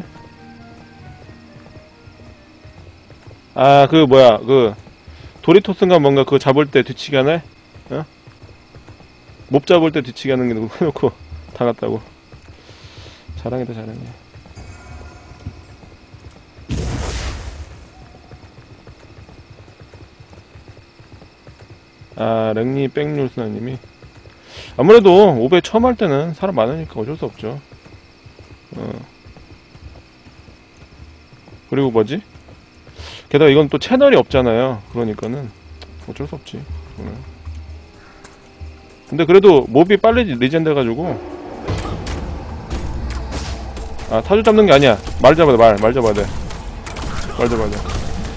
도리토스인가 뭔가 그거 잡을 때 뒤치기 하네? 몹 잡을 때 뒤치기 하는 게 해놓고 당했다고. 자랑이다, 자랑이. 랭니 백률스나님이 아무래도 5배 처음 할 때는 사람 많으니까 어쩔 수 없죠. 그리고 뭐지? 게다가 이건 또 채널이 없잖아요. 그러니까는 어쩔 수 없지. 근데 그래도 몹이 빨리 리젠 돼가지고 아, 타조 잡는 게 아니야. 말 잡아야 돼, 말 잡아야 돼. 말 잡아야 돼.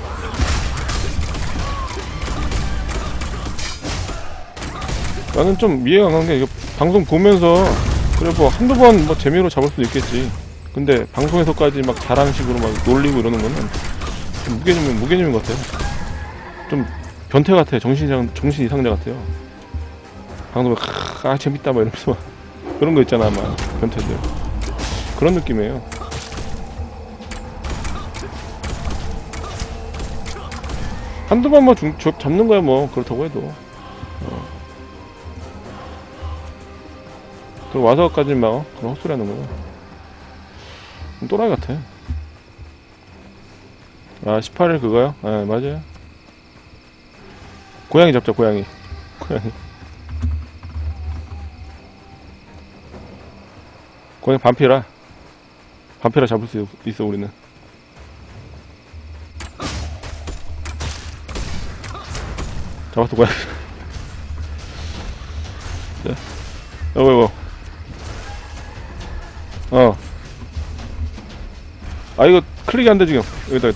나는 좀 이해가 안 가는 게, 이거 방송 보면서, 그래, 뭐, 한두 번 뭐 재미로 잡을 수도 있겠지. 근데, 방송에서까지 막 잘하는 식으로 막 놀리고 이러는 거는, 좀 무개념인 것 같아요. 좀, 변태 같아. 정신 이상자 같아요. 방송에, 재밌다, 막 이러면서 막. 그런 거 있잖아, 막. 변태들. 그런 느낌이에요. 한두 번 뭐 잡는 거야, 뭐. 그렇다고 해도. 그리고 와서까지 막, 그런 헛소리 하는 거야. 또라이 같아. 아, 18일 그거요? 아, 맞아요. 고양이 잡자, 고양이. 고양이. 고양이 반피라 잡을 수 있어, 우리는. 잡았어, 고양이. 자, 이거. 아, 이거 클릭이 안 돼, 지금. 여기다.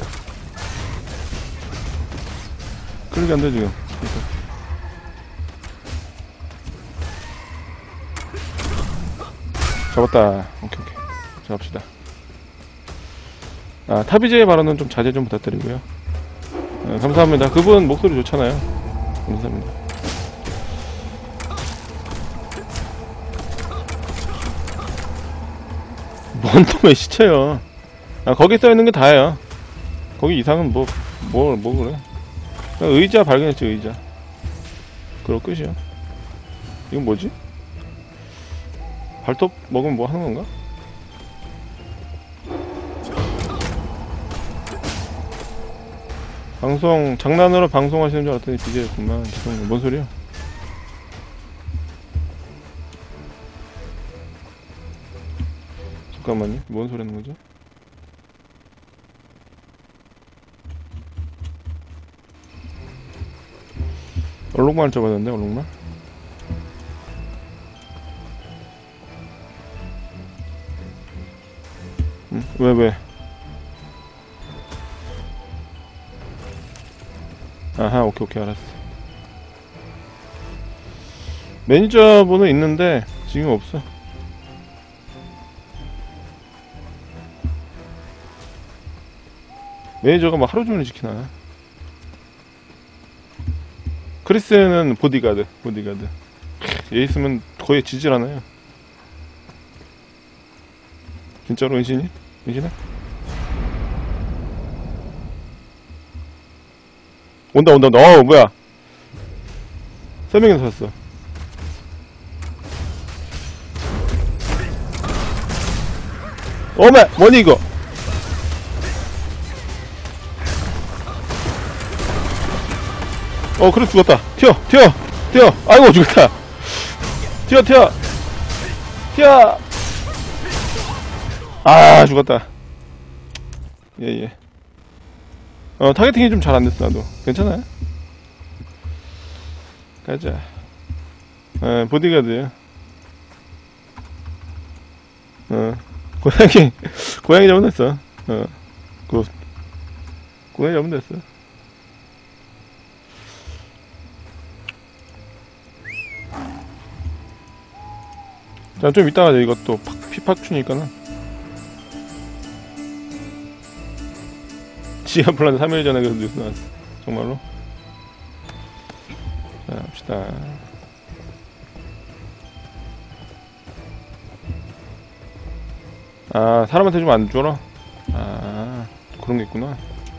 클릭이 안 돼, 지금. 잡았다. 오케이. 자, 갑시다. 아, 타비제의 발언은 좀 자제 좀 부탁드리고요. 감사합니다. 그분 목소리 좋잖아요. 감사합니다. 뭔 놈의 시체요. 아, 거기 써있는 게 다예요. 거기 이상은 뭐 그래. 그냥 의자 발견했지, 의자. 그럼 끝이야. 이건 뭐지? 발톱 먹으면 뭐 하는 건가? 장난으로 방송하시는 줄 알았더니 BJ였구만. 죄송해요. 뭔 소리야? 잠깐만요. 뭔 소리 하는 거죠? 얼룩말 잡았는데, 얼룩말? 응? 왜? 아하, 오케이, 알았어. 매니저 번호 있는데, 지금 없어. 매니저가 막 하루 종일 지키나. 크리스는 보디가드. 얘 있으면 거의 지질 않아요. 진짜로 은신해? 온다. 뭐야. 3명이서 샀어. 어메! 뭐니 이거? 그래 죽었다. 튀어. 아이고 죽었다. 튀어. 아, 죽었다. 예. 타겟팅이 좀 잘 안됐어, 나도. 괜찮아요? 가자. 보디가드요. 고양이 잡으면 됐어. 고양이 잡으면 됐어. 자, 좀 이따 가자. 이것도 피팍추니까는. 지하 플랜 3일 전에 그래서 뉴스 나왔어. 정말로. 자, 갑시다. 아, 사람한테 좀 안 주라? 아, 그런 게 있구나.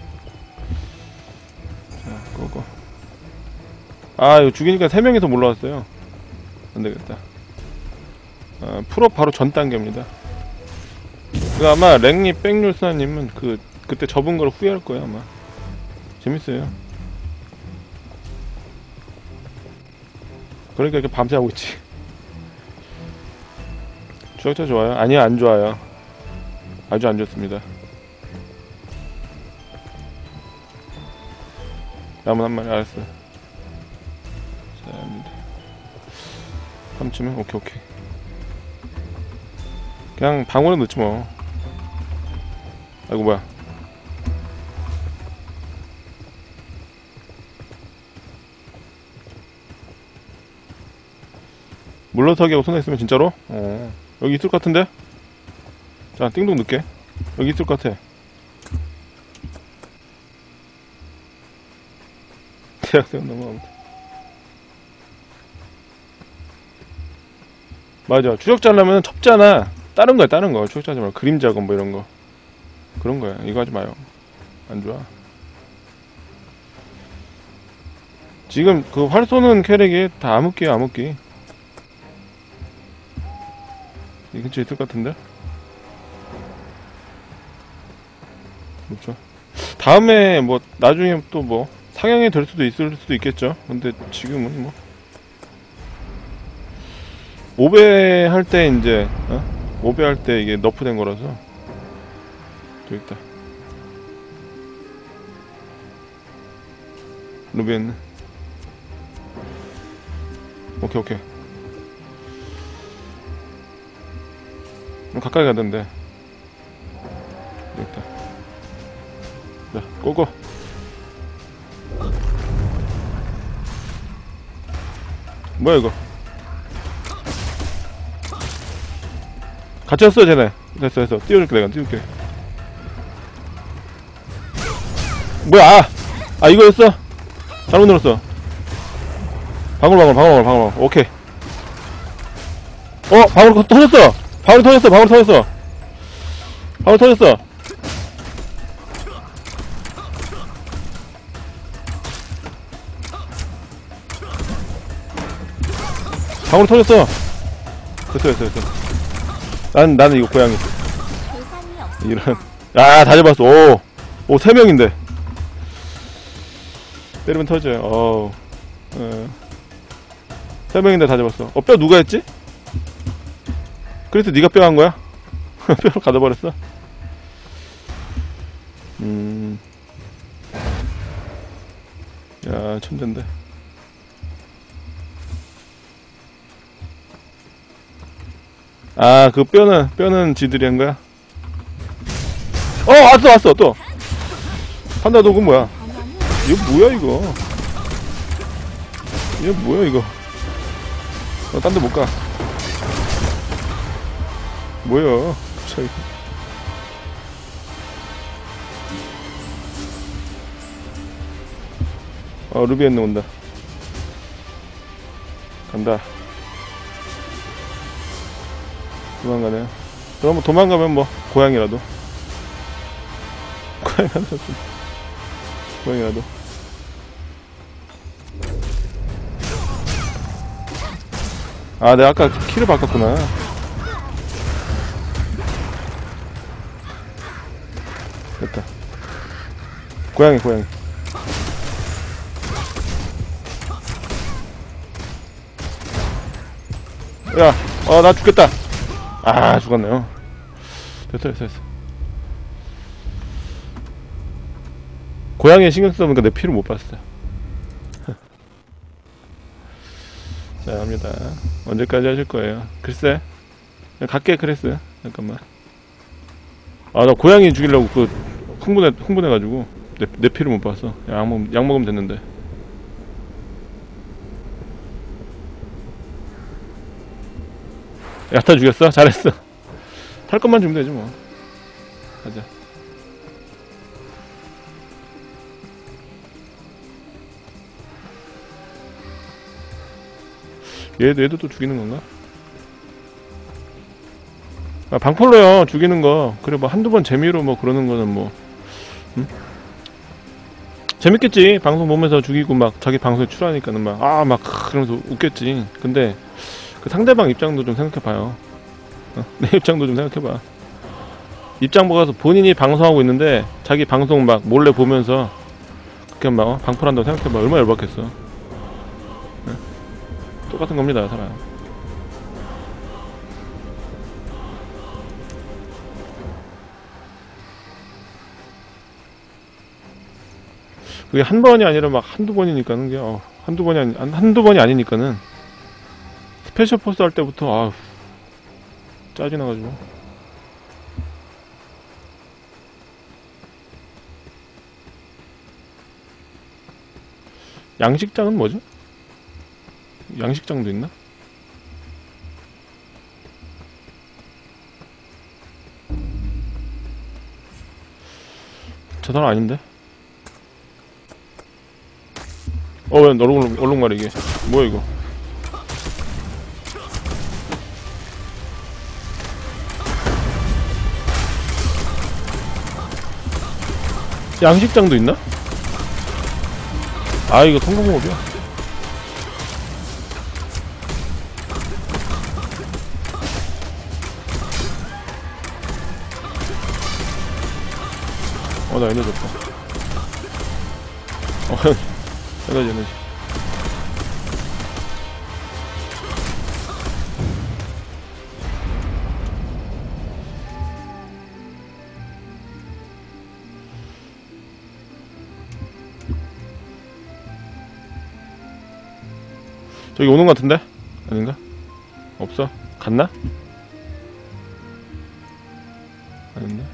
자, 그거. 아, 이거 죽이니까 3명이서 몰라왔어요. 안 되겠다. 풀업 바로 전 단계입니다. 그 아마 랭리 백률사님은 그때 접은 걸 후회할 거예요, 아마. 재밌어요. 그러니까 이렇게 밤새 하고 있지. 추적자 좋아요? 아니요, 안 좋아요. 아주 안 좋습니다. 남은 한 마리, 알았어. 자, 3쯤에? 오케이. 그냥 방울에 넣지 뭐. 아이고 뭐야. 물러서기하고 손에 있으면 진짜로? 여기 있을 것 같은데? 자, 띵동 넣게. 여기 있을 것 같아. 대학생 넘어가면 돼. 맞아. 추적자 하려면 첩자나 다른 거야, 다른 거. 추적자 하지 말고 그림 작업 뭐 이런 거. 그런 거야. 이거 하지 마요. 안 좋아. 지금 그 활 쏘는 캐릭이 다 암흑기야, 암흑기. 이 근처에 있을 것 같은데? 그렇죠. 다음에 뭐 나중에 또 뭐 상향이 될 수도 있을 수도 있겠죠. 근데 지금은 뭐 5배 할 때 이제 5배 할 때 이게 너프된 거라서. 저기 있다. 루비엔. 오케이 오케이. 가까이 가던데. 여기 있다. 자, 고고. 뭐야 이거? 같이 왔어 쟤네. 됐어 띄워줄게. 내가 띄울게. 뭐야? 아 이거였어? 잘못 눌렀어. 방울. 오케이. 방울 터졌어. 방울 터졌어. 방울 터졌어. 방울 터졌어. 됐어. 나는 이거 고양이. 대상이 없습니다. 이런. 야, 다 잡았어. 오, 3명인데. 때리면 터져요. 3명인데 다 잡았어. 뼈 누가 했지? 그래서 네가 뼈 한 거야? 뼈로 가둬버렸어? 야, 천재인데. 아, 그 뼈는 지들이 한 거야? 왔어, 또! 판다 도구 뭐야? 이거 뭐야, 이거? 이거 뭐야, 이거? 딴 데 못 가. 뭐야, 갑자기. 루비엔느 온다. 간다. 도망가네. 그럼 뭐 도망가면 뭐 고양이라도. 고양이라도. 아, 내가 아까 키를 바꿨구나. 됐다. 고양이. 야, 나 죽겠다. 아, 죽었네요. 됐어. 고양이에 신경 쓰다 보니까 내 피를 못 봤어. 자, 갑니다. 언제까지 하실 거예요? 글쎄. 갈게, 크레스. 잠깐만. 나 고양이 죽이려고 흥분해가지고 내 피를 못 봤어. 약 먹으면 됐는데. 야타 죽였어? 잘했어. 탈 것만 주면 되지 뭐. 가자. 얘도 또 죽이는 건가? 방폴로요, 죽이는 거. 그래, 뭐, 한두 번 재미로 뭐, 그러는 거는 뭐, 재밌겠지. 방송 보면서 죽이고, 막, 자기 방송에 출하니까는 막, 그러면서 웃겠지. 근데, 그 상대방 입장도 좀 생각해봐요. 내 입장도 좀 생각해봐. 입장 보고서 본인이 방송하고 있는데, 자기 방송 막, 몰래 보면서, 그렇게 막, 방풀한다고 생각해봐. 얼마나 열받겠어. 똑같은 겁니다, 사람. 그게 한 번이 아니라 막 한두 번이니까는 게 한두 번이 아니니까는 스페셜 포스 할 때부터 짜증나가지고. 양식장은 뭐죠? 양식장도 있나? 저 사람 아닌데? 왜 얼룩말이게. 뭐야 이거. 양식장도 있나? 아 이거 성공업이야. 나 에너지 없다. 에너지. 저기 오는 것 같은데? 아닌가? 없어? 갔나? 아닌데?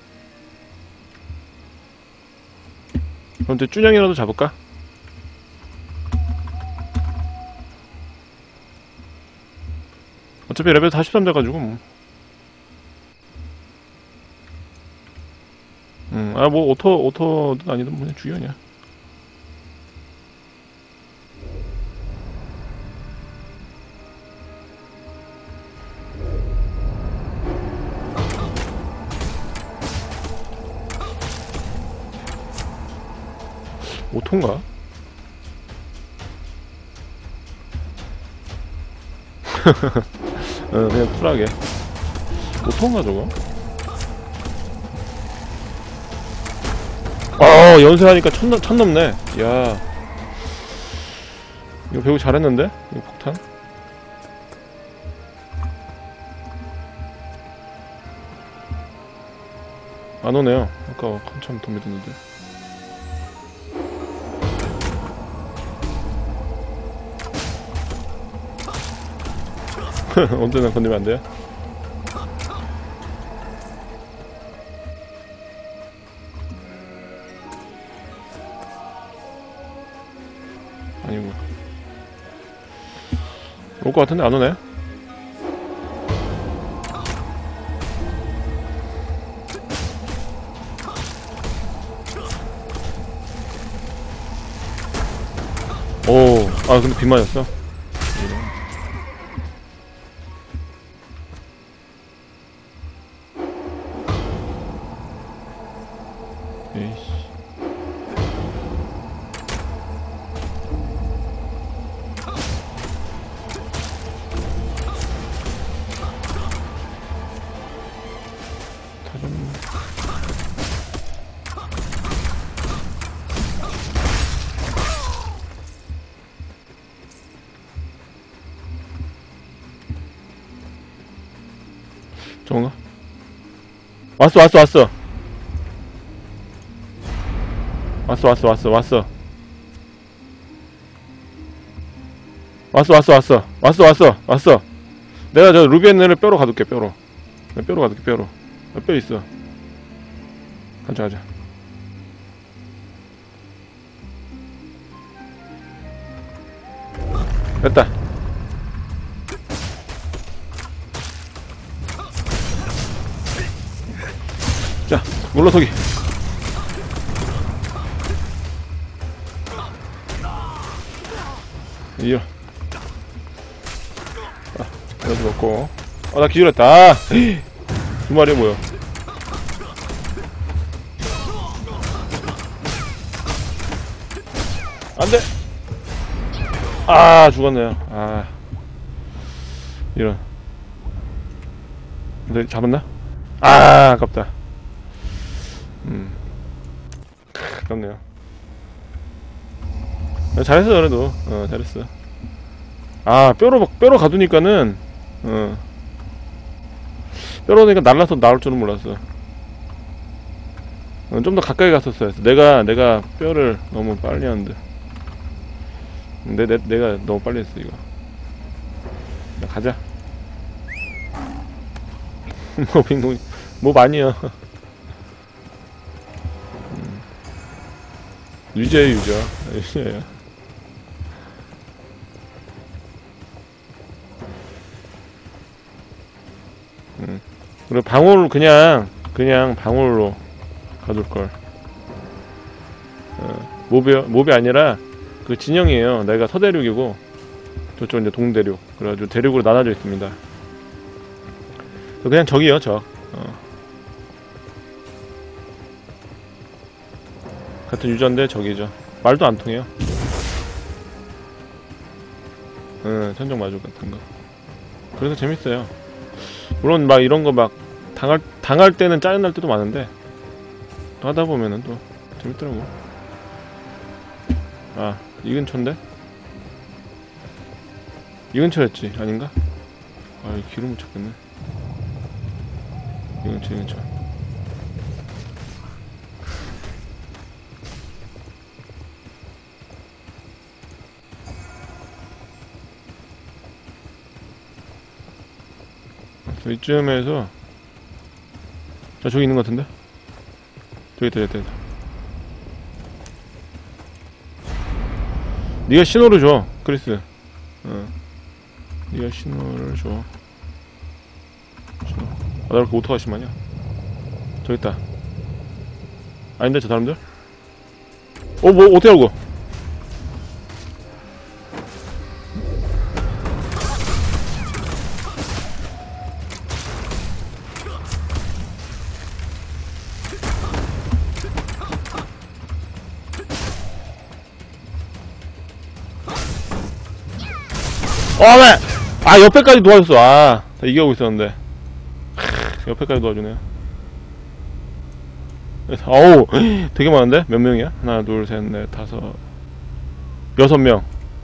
그럼 또 쭈냥이라도 잡을까? 어차피 레벨 43 돼가지고 뭐. 뭐 오토든 아니든 뭐 그냥 죽여. 오토인가? 그냥 쿨하게. 오토인가 저거? 연쇄하니까 천 넘네. 야, 이거 배우 잘했는데? 이거 폭탄? 안 오네요. 아까 한참 더 믿었는데. 언제나 건드리면 안 돼요? 아니고. 올 것 같은데 안 오네? 근데 빗 맞았어. 에이씨. 저건가? 왔어. 내가 저 루비엔을 뼈로 가둘게. 뼈로 가둘게. 뼈 있어. 가자. 됐다. 자, 물러서기. 이어. 이러지 먹고. 나 기절했다. 두 마리야 뭐야? 안돼. 죽었네요. 이런. 근데 잡았나? 아깝다. 아깝네요. 잘했어 그래도. 잘했어. 뼈로 가두니까는 뼈로 가니까 날라서 나올 줄은 몰랐어. 좀 더 가까이 갔었어야 했어. 내가 뼈를 너무 빨리 하는데. 내가 너무 빨리 했어 이거. 가자. 뭐 아니야. 유저야. 그리고 방울 그냥 방울로 가둘걸. 몹이 아니라 그 진영이에요. 내가 서대륙이고 저쪽 이제 동대륙. 그래가지고 대륙으로 나눠져 있습니다. 그냥 적이요, 적. 같은 유전대 적이죠. 말도 안 통해요. 천적 마족 같은 거. 그래서 재밌어요. 물론 막 이런 거 막 당할 때는 짜증날 때도 많은데 또 하다 보면은 또 재밌더라고. 아, 이 근처인데? 이 근처였지, 아닌가? 아, 길을 못 찾겠네. 이 근처. 이쯤에서 자, 저기 있는 것 같은데? 저기 있다. 네가 신호를 줘, 크리스. 네가 신호를 줘. 나 왜 이렇게 오토가 심하냐? 저기 있다. 아닌데, 저 사람들? 뭐, 어떻게 알고? 왜? 아, 옆에까지 도와줬어. 아, 다 이겨오고 있었는데. 옆에까지 도와주네요. 어우, 되게 많은데? 몇 명이야? 하나, 둘, 셋, 넷, 다섯, 6명.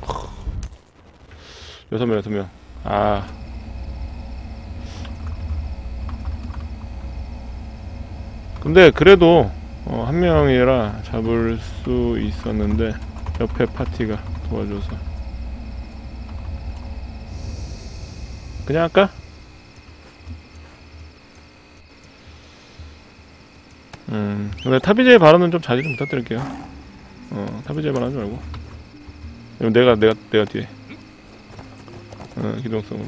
6명. 아. 근데 그래도 한 명이라 잡을 수 있었는데 옆에 파티가 도와줘서 그냥 할까? 근데 타비제의 발언은 좀 자제 좀 부탁드릴게요. 타비제의 발언 하지 말고. 이건 내가 뒤에. 기동성으로.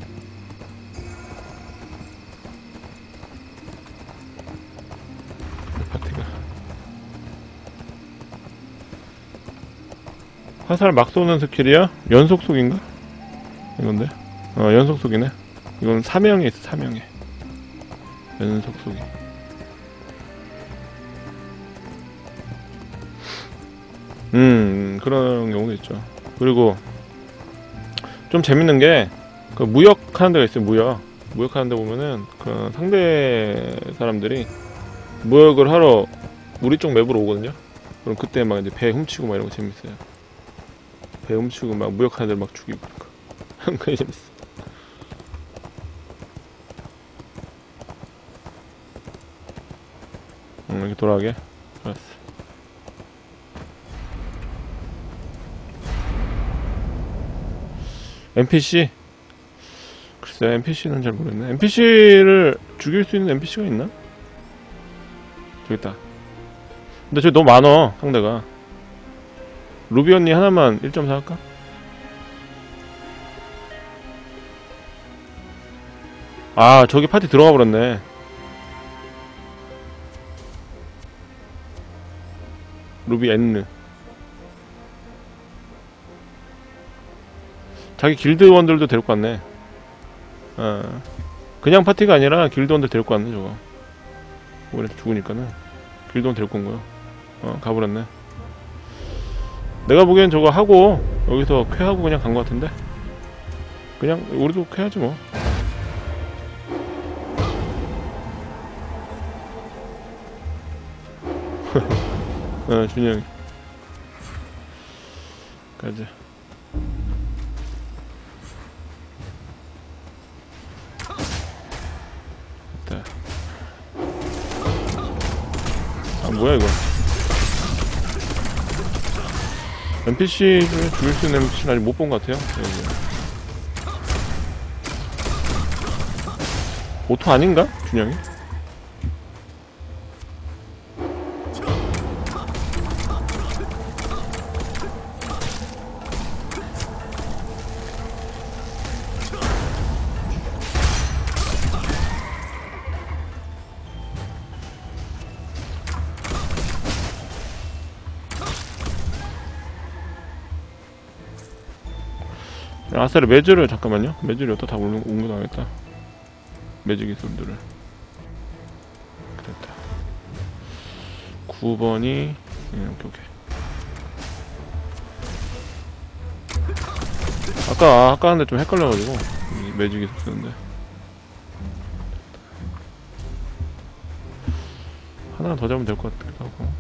파티가. 화살 막 쏘는 스킬이야? 연속 쏘기인가? 이건데? 연속 쏘기네. 이건 사명에 있어, 사명에. 연속 쏘기. 그런 경우도 있죠. 그리고 좀 재밌는 게 그 무역하는 데가 있어요. 무역하는 데 보면은 그 상대 사람들이 무역을 하러 우리 쪽 맵으로 오거든요. 그럼 그때 막 이제 배 훔치고 막 이런 거 재밌어요. 배 훔치고 막 무역하는 데를 막 죽이고 그런 거. 그게 재밌어. 이렇게 돌아가게. 좋았어. NPC? 글쎄, NPC는 잘 모르겠네. NPC를 죽일 수 있는 NPC가 있나? 저기 있다. 근데 저기 너무 많어, 상대가. 루비 언니 하나만 1.4 할까? 아, 저기 파티 들어가 버렸네. 루비 N. 자기 길드원들도 데리고 왔네. 그냥 파티가 아니라 길드원들 데리고 왔네, 저거. 오래 죽으니까는. 길드원 데리고 온 거야. 가버렸네. 내가 보기엔 저거 하고, 여기서 쾌하고 그냥 간 거 같은데? 그냥, 우리도 쾌하지 뭐. 준영이. 가자. 아, 뭐야 이거. NPC 중에 죽일 수 있는 NPC는 아직 못 본 것 같아요. 오토 아닌가? 준영이? 아싸리 매즈를 잠깐만요. 매즈를 여기다 다 옮겨놔야겠다. 매즈 기술들을. 됐다. 9번이 오케이. 아까 한데 좀 헷갈려가지고 이 매즈 기술 쓰는데 하나 더 잡으면 될 것 같기도 하고.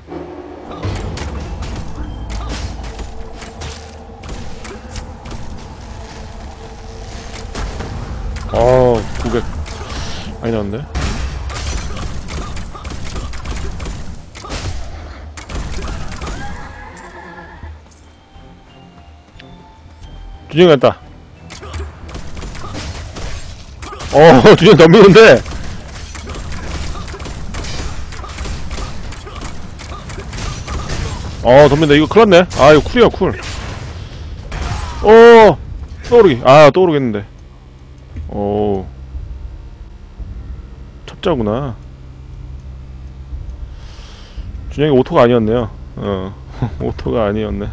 아, 900 많이 나왔는데? 준영이 갔다. 준영 덤비는데? 덤빈다. 이거 큰일 났네. 아, 이거 쿨이야, 쿨. 떠오르기. 떠오르겠는데. 첩자구나. 준영이 오토가 아니었네요. 오토가 아니었네.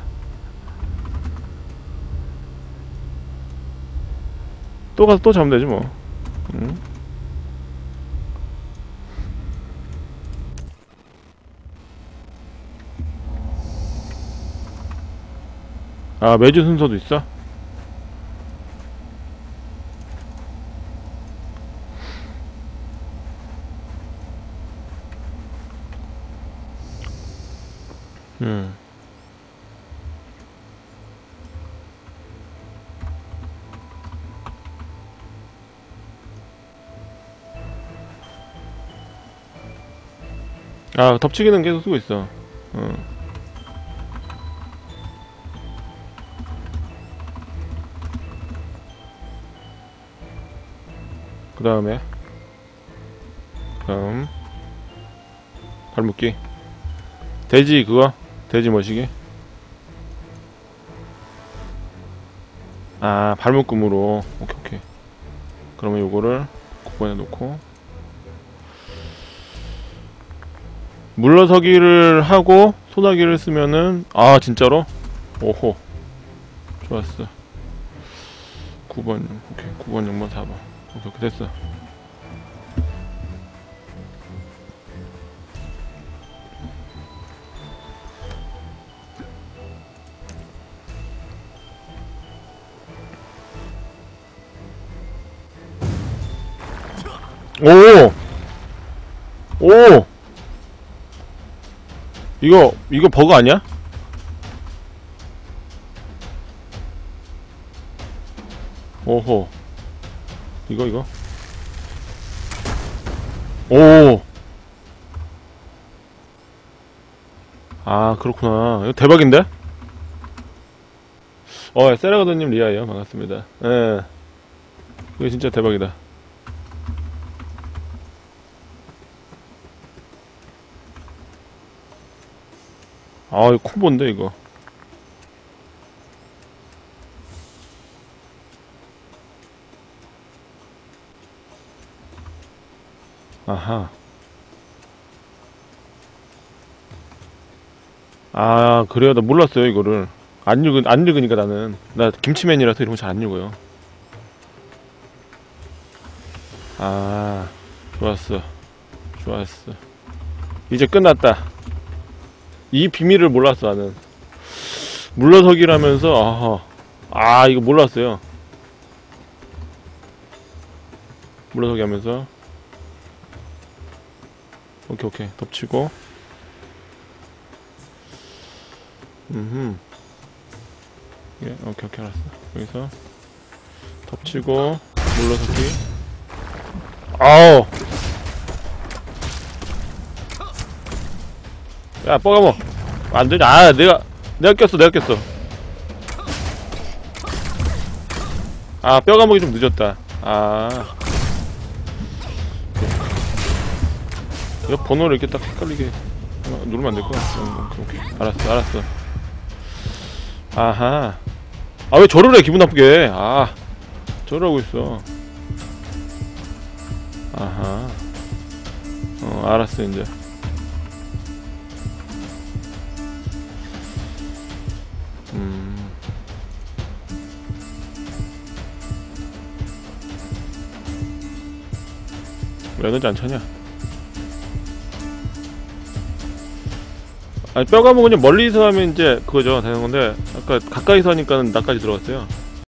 또 가서 또 잡으면 되지 뭐. 응? 매주 순서도 있어? 덮치기는 계속 쓰고 있어. 그 다음 발묶기. 돼지 그거? 돼지 머시기? 발묶음으로. 오케이. 그러면 요거를 9번에 놓고 물러서기를 하고 소나기를 쓰면은 진짜로? 오호, 좋았어. 9번. 오케이. 9번 0번 4번 오케이 됐어. 오! 이거 버그 아니야? 오호. 이거. 오! 그렇구나. 이거 대박인데? 세라가드님 리아예요. 반갑습니다. 예. 이거 진짜 대박이다. 이거 콤보인데, 이거. 아하. 그래요? 나 몰랐어요, 이거를. 안 읽으니까 나는. 나 김치맨이라서 이런 거 잘 안 읽어요. 좋았어. 이제 끝났다. 이 비밀을 몰랐어, 나는. 물러서기라면서, 이거 몰랐어요. 물러서기 하면서. 오케이. 덮치고. 예, 오케이, 알았어. 여기서. 덮치고, 물러서기. 야, 뻐가모. 안되냐. 내가 꼈어. 뼈가목이 좀 늦었다. 이거 번호를 이렇게 딱 헷갈리게 누르면 안 될 것 같아. 오케이. 알았어. 아하. 왜 저를 해, 기분 나쁘게. 저를 하고 있어. 아하. 알았어, 이제. 왜 에너지 안 차냐? 아니 뼈 감옥은 멀리서 하면 이제 그거죠 되는 건데 아까 가까이서 하니까는 나까지 들어갔어요.